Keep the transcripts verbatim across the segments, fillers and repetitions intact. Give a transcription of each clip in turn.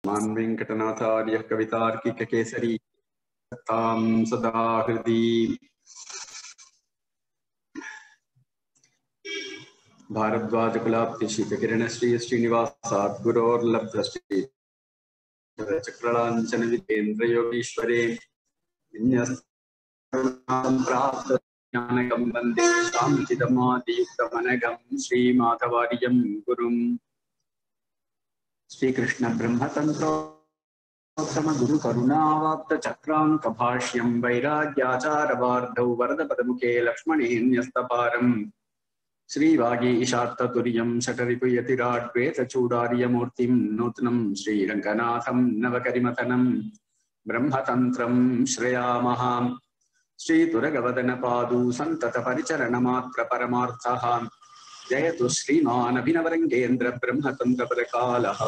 श्रीमान् वेङ्कटनाथार्यः कवितार्किककेसरी तां सदा हृदि भारद्वाजकुलाब्धिशीतकिरणश्री श्रीनिवासात् गुरोर्लब्धश्री चक्रलाञ्छन विजेन्द्रयोगीश्वरे प्राप्त ज्ञानकं वन्दे शान्तिदमादियुक्तमनघं श्रीमाधवार्यं गुरुं श्रीकृष्ण ब्रह्मतन्त्रो गुरु करुणावाप्त चक्रांक भाष्यं वैराग्याचारवार्धौ वरदपदमुखे लक्ष्मणेन्यस्तपारम् श्रीवागीशात्ततुर्यं शठरिपुयतिराड्वेतचूडार्यमूर्तिं नूत्नं श्रीरङ्गनाथं नवकरिमथनं ब्रह्मतन्त्रं श्रयामः श्रीतुरगवदनपादू सन्ततपरिचरणमात्र परमार्थः जयतु श्रीमान् अभिनवरङ्गेन्द्र ब्रह्मतन्त्रपदकालः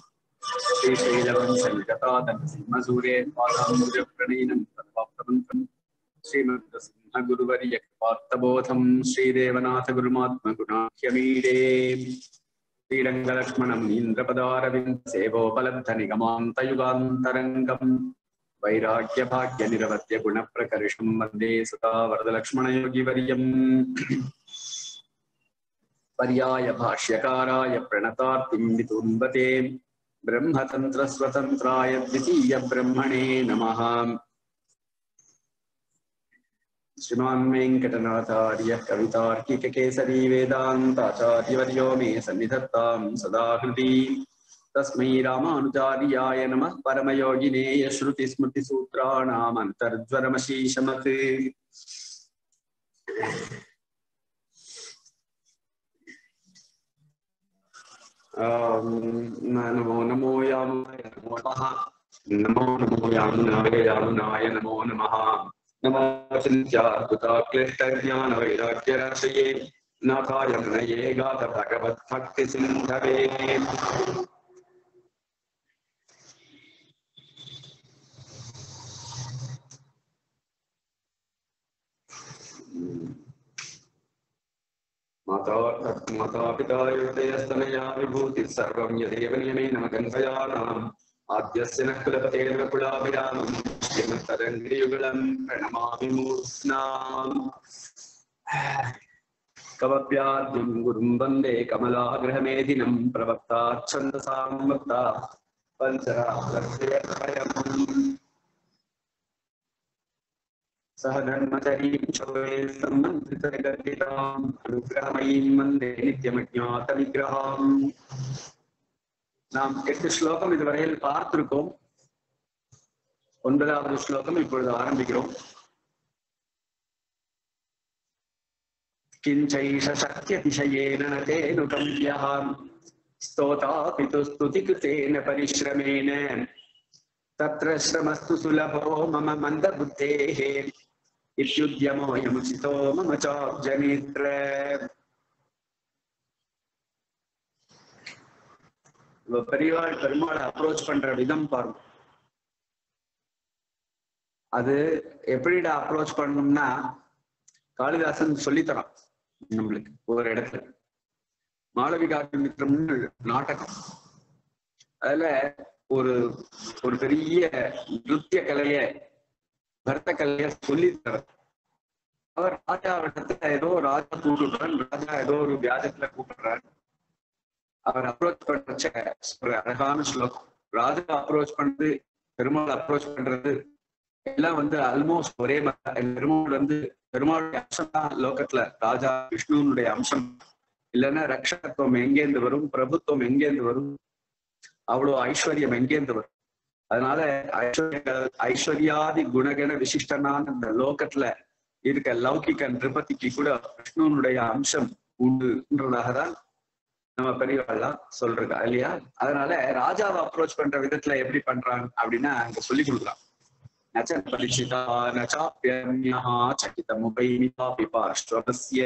श्रीशैलवंशनिगतादनसिंहसूरे पादाम्बुजप्रणीनं तत्पाप्तमन्त्रं श्रीमद्सिंहगुरुवर्यकृपात्तबोधं श्रीदेवनाथ गुरुमात्मगुणाख्यमीडे श्रीरङ्गलक्ष्मणम् इन्द्रपदारविन्दसेवोपलब्धनिगमान्तयुगान्तरङ्गम् वैराग्यभाग्यनिरवद्यगुणप्रकर्षं वन्दे सदा वरदलक्ष्मणयोगिवर्यम् पर्याय भाष्यकाराय प्रणतार्तिं वितुन्वते ब्रह्मतन्त्रस्वतन्त्राय द्वितीय ब्रह्मणे नमः। श्रीमान् वेङ्कटनाथार्यः कवितार्किककेसरी वेदान्ताचार्यवर्यो मे सन्निधत्तां सदा हृदि तस्मै रामानुजार्याय नमः परमयोगिने यश्रुतिस्मृतिसूत्राणाम् अन्तर्ज्वरमशीशमत् नमो नमो यामुनाय नमो नमः नमो नमो यामुनाय यामुनाय नमो नमः नमो चिन्त्याद्भुताक्लिष्टज्ञानवैराग्यराशये नाथाय मुनये गाथ भगवद्भक्तिसिन्धवे माता माता पिता युक्तयस्तनया विभूतिः सर्वं यदेव नियमेन मकन्धयानाम् आद्यस्य नः कुलपतेर्न कुलाभिरामं श्रीमत्तरङ्गिरियुगलं प्रणमामि मूर्ध्नाम् कवप्याद्यं गुरुं वन्दे कमलाग्रहमेधिनं प्रवक्ताच्छन्दसां वक्ता पञ्चरात्रयम् सह धर्मचरीं शौर्ये सम्मन्त्रितगर्भिताम् अनुग्रहमयीं वन्दे नित्यमज्ञातविग्रहाम्। நாம் எட்டு ஸ்லோகம் இதுவரையில் பார்த்திருக்கோம். ஒன்பதாவது ஸ்லோகம் இப்பொழுது ஆரம்பிக்கிறோம். கிஞ்சைஷ சக்தியதிசயேன தேனுகம்ப்யः स्तोतापितु स्तुतिकृतेन परिश्रमेण तत्र श्रमस्तु सुलभो मम मन्दबुद्धेः इत्युद्यमो यमुचितो मम चाब्जनेत्र। பெரியவாள் பெருமாளை அப்ரோச் பண்ற விதம் பாருங்க. அது எப்படிடா அப்ரோச் பண்ணணும்னா காளிதாசன் சொல்லித்தரான் நம்மளுக்கு ஒரு இடத்துல. மாளவிகாமித்திரம்னு நாடகம், அதுல ஒரு ஒரு பெரிய நிருத்திய கலைய பரத கலைய சொல்லி தர அவர் ராஜாவிடத்துல ஏதோ ராஜா கூப்பிடுறான், ராஜா ஏதோ ஒரு வியாஜத்துல கூப்பிடுறாரு. அவர் அப்ரோச் பண்ற ஒரு அழகான ஸ்லோகம். ராஜா அப்ரோச் பண்றது, பெருமாள் அப்ரோச் பண்றது எல்லாம் வந்து ஆல்மோஸ்ட் ஒரே மாதிரி. பெருமாள் வந்து பெருமாளுடைய அம்சம் தான் லோகத்துல. ராஜா விஷ்ணுனுடைய அம்சம் இல்லைன்னா ரக்ஷகத்துவம் எங்கேந்து வரும், பிரபுத்துவம் எங்கேந்து வரும், அவ்வளவு ஐஸ்வர்யம் எங்கேந்து வரும். அதனால ஐஸ்வர்ய ஐஸ்வர்யாதி குணகண விசிஷ்டனான இந்த லோகத்துல இருக்க லௌகிக நிருபதிக்கு கூட விஷ்ணுனுடைய அம்சம் உண்டுன்றதாகதான் நம்ம பெரியவாள்லாம் சொல்றது இல்லையா. அதனால ராஜாவை அப்ரோச் பண்ற விதத்துல எப்படி பண்றாங்க அப்படின்னா அங்க சொல்லி கொடுக்குறான். நச்ச பரிசிதா நச்சாப்யன்யா சகிதமுபைமிதாபி பார்ஷ்வபஸ்ய.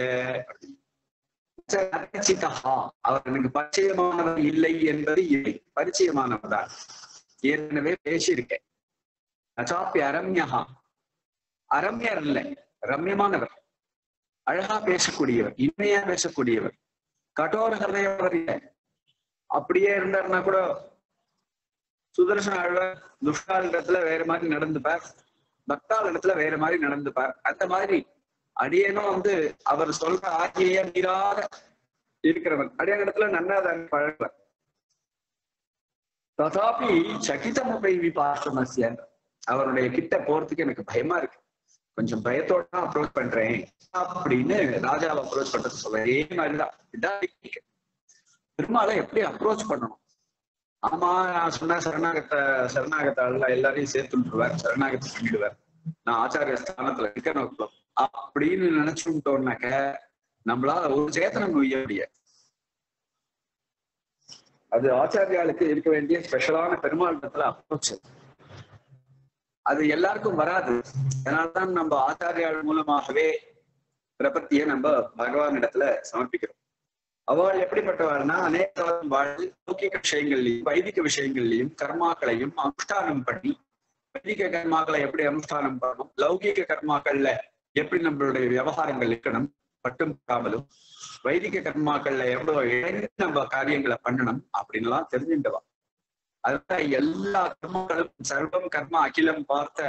அவர் எனக்கு பரிச்சயமானவர் இல்லை என்பது இல்லை, பரிச்சயமானவர் தான், ஏற்கனவே பேசியிருக்கேன். நச்சாப்பி அரம்யா, அரம்யர் இல்லை, ரம்யமானவர், அழகா பேசக்கூடியவர், இனிமையா பேசக்கூடியவர், கடோர ஹதயவர் இல்லை. அப்படியே இருந்தாருன்னா கூட சுதர்சன ஆழ்வார் துஷ்டால் இடத்துல வேற மாதிரி நடந்துப்பார், பக்தால் இடத்துல வேற மாதிரி நடந்துப்பார். அந்த மாதிரி அடியனும் வந்து அவர் சொல்ற ஆகிய மீறாத இருக்கிறவன். அடியான இடத்துல நன்னாதான் பழகுவார். ததாபி சகிதம் உபயோகி பார்த்தமசிய, அவருடைய கிட்ட போறதுக்கு எனக்கு பயமா இருக்கு, கொஞ்சம் பயத்தோட தான் அப்ரோச் பண்றேன் அப்படின்னு ராஜாவை அப்ரோச் பண்றது சொல்ல. அதே மாதிரிதான் இதான் பெருமாளை எப்படி அப்ரோச் பண்ணணும். ஆமா, நான் சொன்ன சரணாகத்த சரணாகத்தால எல்லாரையும் சேர்த்துட்டுருவார், சரணாகத்தை பண்ணிடுவார், நான் ஆச்சாரிய ஸ்தானத்துல இருக்கணும் அப்படின்னு நினைச்சுட்டோம்னாக்க நம்மளால ஒரு சேத்தனம் நொய்ய முடியாது. அது ஆச்சாரியாளுக்கு இருக்க வேண்டிய ஸ்பெஷலான பெருமாள் இடத்துல அப்ரோச். அது எல்லாருக்கும் வராது. அதனால்தான் நம்ம ஆச்சாரியாள் மூலமாகவே பிரபத்தியை நம்ம பகவான் இடத்துல சமர்ப்பிக்கிறோம். அவள் எப்படிப்பட்டவாள்னா அநேக காலம் வாழ்ந்து லௌகிக விஷயங்கள்லையும் வைதிக விஷயங்கள்லையும் கர்மாக்களையும் அனுஷ்டானம் பண்ணி, வைதிக கர்மாக்களை எப்படி அனுஷ்டானம் பண்ணணும், லௌகிக கர்மாக்கள்ல எப்படி நம்மளுடைய விவகாரங்கள் இருக்கணும் பட்டும் காமலும், வைதிக கர்மாக்கள்ல எவ்வளவு இணைந்து நம்ம காரியங்களை பண்ணணும் அப்படின்லாம் தெரிஞ்சுட்டவா. அதுதான் எல்லா கர்மங்களும் சர்வம் கர்ம அகிலம் பார்த்த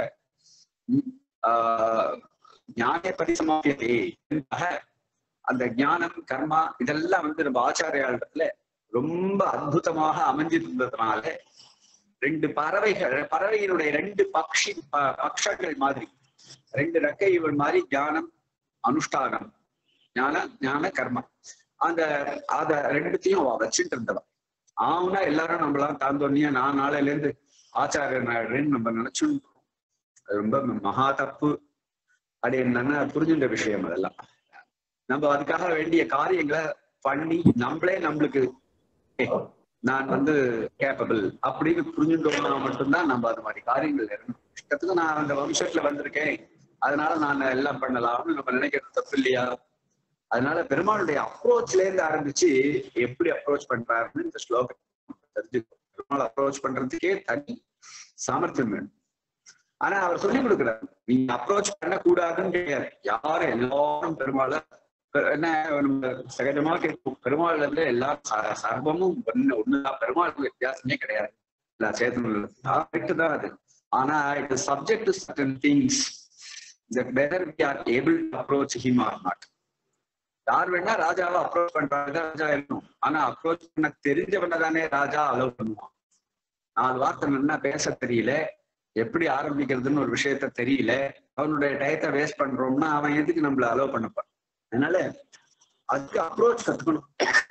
ஆஹ் ஞான பரிசமாகியதே. அந்த ஞானம் கர்மா இதெல்லாம் வந்து நம்ம ஆச்சாரியாளத்துல ரொம்ப அற்புதமாக அமைஞ்சிருந்ததுனால ரெண்டு பறவைகள், பறவையினுடைய ரெண்டு பக்ஷி பக்ஷங்கள் மாதிரி, ரெண்டு ரெக்கைகள் மாதிரி ஞானம் அனுஷ்டானம், ஞான ஞான கர்மா, அந்த அத ரெண்டுத்தையும் அவ வச்சுட்டு இருந்தவன். ஆவுனா எல்லாரும் நம்மளாம் தாந்தோன்னியா நான் நாளையில இருந்து ஆச்சாரியன் ஆயிடுறேன்னு நம்ம நினைச்சும் ரொம்ப மகா தப்பு. அது என்னன்னா புரிஞ்சுட்ட விஷயம். அதெல்லாம் நம்ம அதுக்காக வேண்டிய காரியங்களை பண்ணி நம்மளே நம்மளுக்கு நான் வந்து கேப்பபிள் அப்படின்னு புரிஞ்சுட்டோம்னா மட்டும்தான் நம்ம அது மாதிரி காரியங்கள் இருக்கணும். இஷ்டத்துக்கு நான் அந்த வம்சத்துல வந்திருக்கேன் அதனால நான் எல்லாம் பண்ணலாம்னு நம்ம நினைக்கிறது தப்பு இல்லையா? அதனால பெருமாளுடைய அப்ரோச்ல இருந்து ஆரம்பிச்சு எப்படி அப்ரோச் பண்றாருன்னு இந்த ஸ்லோகம் தெரிஞ்சுக்கணும். பெருமாள் அப்ரோச் பண்றதுக்கே தனி சாமர்த்தியம் வேணும். ஆனா அவர் சொல்லி கொடுக்குறாரு, நீங்க அப்ரோச் பண்ணக்கூடாதுன்னு கிடையாது. யாரும் எல்லாரும் பெருமாளை என்ன நம்ம சகஜமா கேட்கும், பெருமாள் வந்து எல்லா சர்வமும் ஒண்ணு ஒண்ணுதான், பெருமாளுக்கு வித்தியாசமே கிடையாது, எல்லா சேதனும் தான் அது. ஆனா it is subject to certain things that whether we are able to approach him or not. யார் வேணா ராஜாவை அப்ரோச் பண்றாங்க, ராஜா இருக்கணும். ஆனா அப்ரோச் பண்ண தெரிஞ்சவன தானே ராஜா அலோவ் பண்ணுவான். நாலு வார்த்தை நல்லா பேச தெரியல, எப்படி ஆரம்பிக்கிறதுன்னு ஒரு விஷயத்த தெரியல, அவனுடைய டயத்தை வேஸ்ட் பண்றோம்னா அவன் எதுக்கு நம்மள அலோவ் பண்ணப்பான்? அதனால அதுக்கு அப்ரோச் கத்துக்கணும்.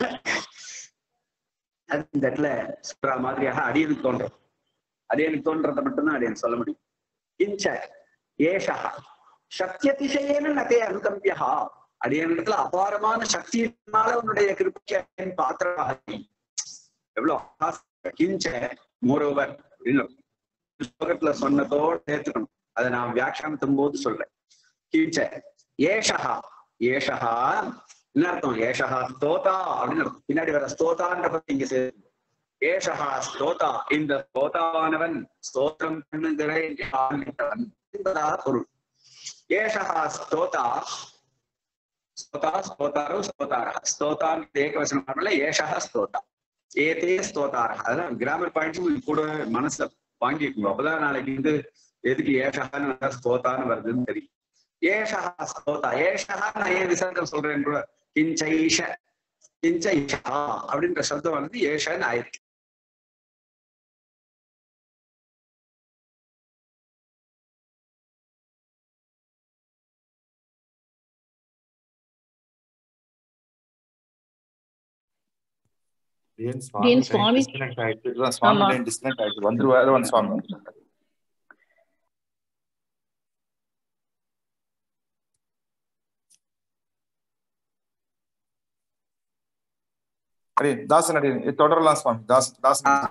அது இந்த இடத்துல சொல்ற மாதிரியாக அடியனுக்கு தோன்றும். அடியனுக்கு தோன்றதை மட்டும்தான் அடியன் சொல்ல முடியும். கிஞ்ச ஏஷா சக்தியதிசயேன நதே அனுகம்பியா, அடியனிடத்துல அபாரமான சக்தியினால உன்னுடைய கிருபைக்கு பாத்திரமாக எவ்வளவு கிஞ்ச மோரோவர் ஸ்லோகத்துல சொன்னதோடு சேர்த்துக்கணும். அதை நான் வியாக்கியானத்தும் போது சொல்றேன். கிஞ்ச ஏஷா, ஏஷா என்ன அர்த்தம்? ஏஷா ஸ்தோதா அப்படின்னு அர்த்தம். பின்னாடி வர ஸ்தோதான்ற பத்தி இங்க சேர்த்து ஏஷா ஸ்தோதா, இந்த ஸ்தோதாவானவன் ஸ்தோத்திரம் பண்ணுகிறவன் என்பதாக பொருள். ஏஷா ஸ்தோதா, ஸ்தோதா ஸ்தோதாரோ ஸ்தோதாரா, ஸ்தோதான் ஏகவசனம் பண்ணல, ஏஷா ஸ்தோதா, ஏதே ஸ்தோதாரா. அதெல்லாம் கிராமர் பாயிண்ட்ஸும் கூட மனசுல வாங்கிக்கணும். அப்பதான் நாளைக்கு வந்து எதுக்கு ஏஷான்னு ஸ்தோதான்னு வருதுன்னு தெரியும். ஏஷா ஸ்தோதா, ஏஷா நான் ஏன் விசர்க்கம் சொல்றேன் கூட, கிஞ்சைஷ கிஞ்சைஷா அப்படின்ற சப்தம் வந்து ஏஷன்னு ஆயிருக்கு. சுவாமி வந்துருவாரு வந்து சுவாமி. தாசன் அடி தொடரலாம் சுவாமி. தாஸ் தாசன்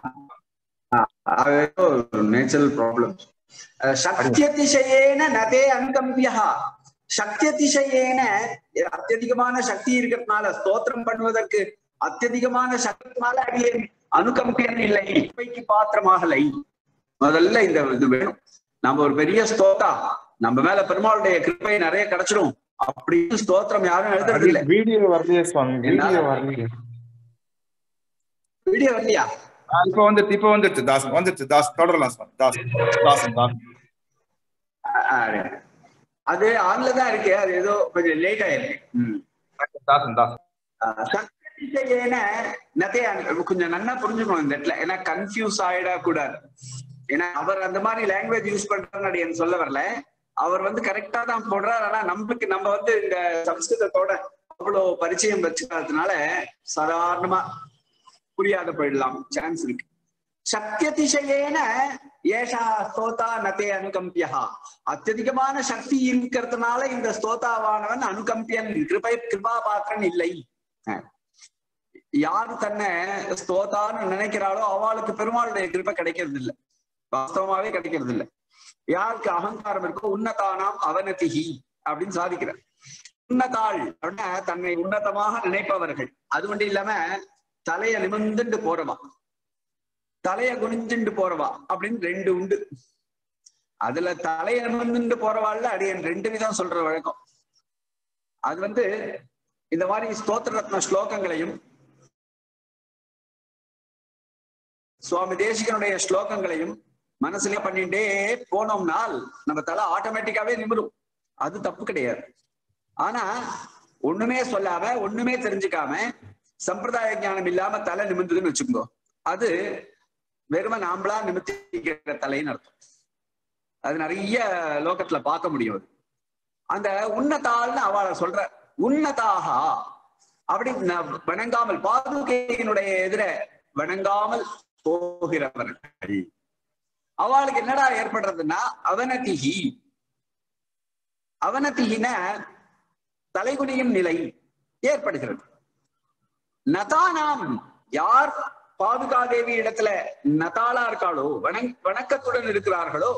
நேச்சுரல் ப்ராப்ளம். சக்தியதிசயேன நதே அனுகம்பியா, சக்தியதிசயேன அத்தியதிகமான சக்தி இருக்கிறதுனால, ஸ்தோத்திரம் பண்ணுவதற்கு அத்தியதிகமான சக்தினால அடியே அனுகம்பியன் இல்லை, கிருபைக்கு பாத்திரமாகலை. முதல்ல இந்த இது வேணும். நம்ம ஒரு பெரிய ஸ்தோத்தா, நம்ம மேல பெருமாளுடைய கிருபை நிறைய கிடைச்சிடும் அப்படின்னு ஸ்தோத்திரம் யாரும் எழுதுறது இல்லை. வீடியோ வரலையே சுவாமி, வீடியோ வரலையே. வீடியோ வரலையா? இப்ப வந்துட்டு இப்ப வந்துருச்சு தாசன் வந்துருச்சு தாஸ் தொடரலாம் சுவாமி தாஸ் தாசன் தாசன் அது ஆன்ல தான் இருக்கு, அது ஏதோ கொஞ்சம் லேட் ஆயிருக்கு. தாசன் தாசன் கொஞ்சம் நல்லா புரிஞ்சுக்கணும் இந்த இடத்துல, ஏன்னா கன்ஃபியூஸ் ஆயிட கூடாது. ஏன்னா அவர் அந்த மாதிரி லாங்குவேஜ் யூஸ் பண்றாரு என்று சொல்ல வரல, அவர் வந்து கரெக்டா தான் போடுறாரு. ஆனா நம்மளுக்கு நம்ம வந்து இந்த சம்ஸ்கிருதத்தோட அவ்வளவு பரிச்சயம் வச்சுக்கிறதுனால சாதாரணமா புரியாத போயிடலாம் சான்ஸ் இருக்கு. சக்தியதிசயேன ஏஷா ஸ்தோதா நதே அனுகம்பியா, அத்தியதிகமான சக்தி இருக்கிறதுனால இந்த ஸ்தோதாவானவன் அனுகம்பியன், கிருபை கிருபா பாத்திரன் இல்லை. யாரு தன்னை ஸ்தோதான்னு நினைக்கிறாளோ அவளுக்கு பெருமாளுடைய கிருபை கிடைக்கிறது இல்லை, வாஸ்தவமாவே கிடைக்கிறது இல்லை. யாருக்கு அகங்காரம் இருக்கோ உன்னதானாம் அவனதிஹி அப்படின்னு சாதிக்கிறார். உன்னதாள் அப்படின்னா தன்னை உன்னதமாக நினைப்பவர்கள். அது மட்டும் இல்லாம தலைய நிமிர்ந்துட்டு போறவா, தலைய குனிஞ்சுண்டு போறவா அப்படின்னு ரெண்டு உண்டு. அதுல தலைய நிமிர்ந்துட்டு போறவாள்ல அடியன் ரெண்டு விதம் சொல்ற வழக்கம். அது வந்து இந்த மாதிரி ஸ்தோத்திர ரத்ன ஸ்லோகங்களையும் சுவாமி தேசிகனுடைய ஸ்லோகங்களையும் மனசுல பண்ணிட்டே போனோம்னால் நம்ம தலை ஆட்டோமேட்டிக்காவே நிமிரும், அது தப்பு கிடையாது. ஆனா ஒண்ணுமே சொல்லாம ஒண்ணுமே தெரிஞ்சுக்காம சம்பிரதாய ஞானம் இல்லாம தலை நிமிர்ந்ததுன்னு வச்சுக்கோ, அது வெறும நாம்பளா நிமித்திக்கிற தலைன்னு அர்த்தம். அது நிறைய லோகத்துல பார்க்க முடியும். அந்த உன்னதாள்னு அவளை சொல்ற, உன்னதாக அப்படி வணங்காமல் பாதுகையினுடைய எதிர வணங்காமல் போகிறவர்கள் அவளுக்கு என்னடா ஏற்படுறதுன்னா அவனதிஹி, அவனதிஹின தலைகுனியும் நிலை ஏற்படுகிறது. நதானாம் யார் பாதுகாதேவி இடத்துல நதாளா இருக்காளோ, வணங் வணக்கத்துடன் இருக்கிறார்களோ,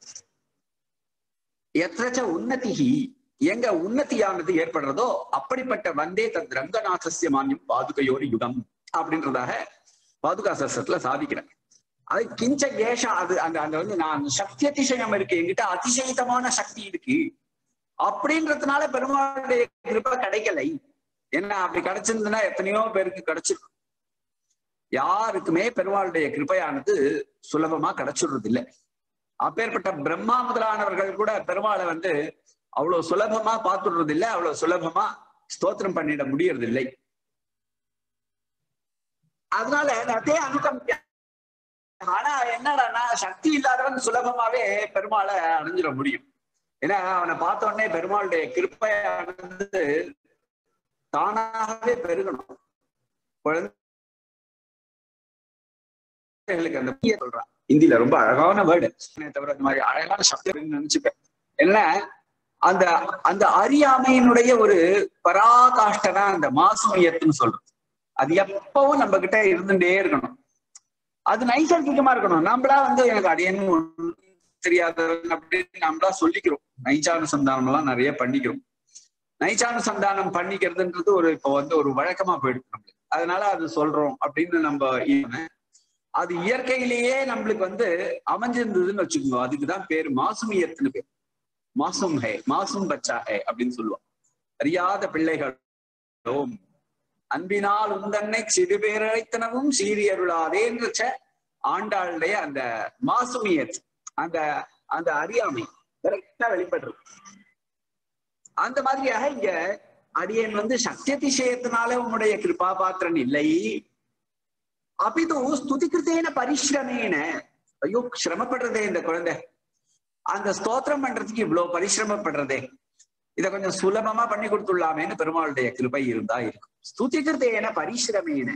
எத்தச்ச உன்னதிஹி எங்க உன்னதியானது ஏற்படுறதோ அப்படிப்பட்ட வந்தே தத் ரங்கநாதஸ்ய மான்யம் பாதுகையோர் யுகம் அப்படின்றதாக பாதுகா சஸ்திரத்துல சாதிக்கிறேன். அது கிஞ்ச ஏஷா, அது அந்த அந்த வந்து நான் சக்தி அதிசயம் இருக்கு, என்கிட்ட அதிசயித்தமான சக்தி இருக்கு அப்படின்றதுனால பெருமாளுடைய கிருபை கிடைக்கலை. என்ன அப்படி கிடைச்சிருந்ததுன்னா எத்தனையோ பேருக்கு கிடைச்சிருக்கும். யாருக்குமே பெருமாளுடைய கிருபையானது சுலபமா கிடைச்சிடுறது இல்லை. அப்பேற்பட்ட பிரம்மா முதலானவர்கள் கூட பெருமாளை வந்து அவ்வளவு சுலபமா பார்த்துடுறது இல்லை, அவ்வளவு சுலபமா ஸ்தோத்திரம் பண்ணிட முடியறது இல்லை. அதனால அதே அனுகம்பியா. ஆனா என்னடான்னா சக்தி இல்லாதவன் சுலபமாவே பெருமாளை அடைஞ்சிட முடியும். ஏன்னா அவனை பார்த்த உடனே பெருமாளுடைய கிருப்பையானது தானாகவே பெருகணும். குழந்தைகளுக்கு அந்த சொல்றான் இந்தியில ரொம்ப அழகான வேர்டு, தவிர இந்த மாதிரி அழகான சப்தம் நினைச்சுப்பேன். என்ன அந்த அந்த அறியாமையினுடைய ஒரு பராகாஷ்டனா அந்த மாசுமையத்துன்னு சொல்றது. அது எப்பவும் நம்ம கிட்ட இருந்துட்டே இருக்கணும். அது நைசர்கிகமா இருக்கணும். நம்மளா வந்து எனக்கு அடையன்னு தெரியாதவன் அப்படின்னு நம்மளா சொல்லிக்கிறோம். நைச்சானுசந்தானம் எல்லாம் நிறைய பண்ணிக்கிறோம். நைச்சானுசந்தானம் பண்ணிக்கிறதுன்றது ஒரு இப்போ வந்து ஒரு வழக்கமா போயிடுது நம்மளுக்கு. அதனால அது சொல்றோம் அப்படின்னு நம்ம அது இயற்கையிலேயே நம்மளுக்கு வந்து அமைஞ்சிருந்ததுன்னு வச்சுக்கோங்க. அதுக்குதான் பேரு மாசுமியத்துன்னு பேர். மாசும் ஹே மாசும் பச்சா ஹே அப்படின்னு சொல்லுவோம். அறியாத பிள்ளைகளும் அன்பினால் உந்தன்னை சிறுபேரழைத்தனவும் சீரியருளாதேன்ற ஆண்டாளுடைய அந்த மாசுமியத், அந்த அந்த அறியாமை கரெக்டா வெளிப்படுறது. அந்த மாதிரியாக இங்க அடியன் வந்து சக்தியதிசயத்தினால உன்னுடைய கிருபா பாத்திரன் இல்லை, அபிது ஸ்துதிகிருத்தேன பரிசிரமேன. ஐயோ சிரமப்படுறதே இந்த குழந்தை, அந்த ஸ்தோத்திரம் பண்றதுக்கு இவ்வளவு பரிசிரமப்படுறதே, இதை கொஞ்சம் சுலபமா பண்ணி கொடுத்துடலாமேன்னு பெருமாளுடைய கிருபை இருந்தா இருக்கும். ஸ்துதிகிருத்தேன பரிசிரமேன.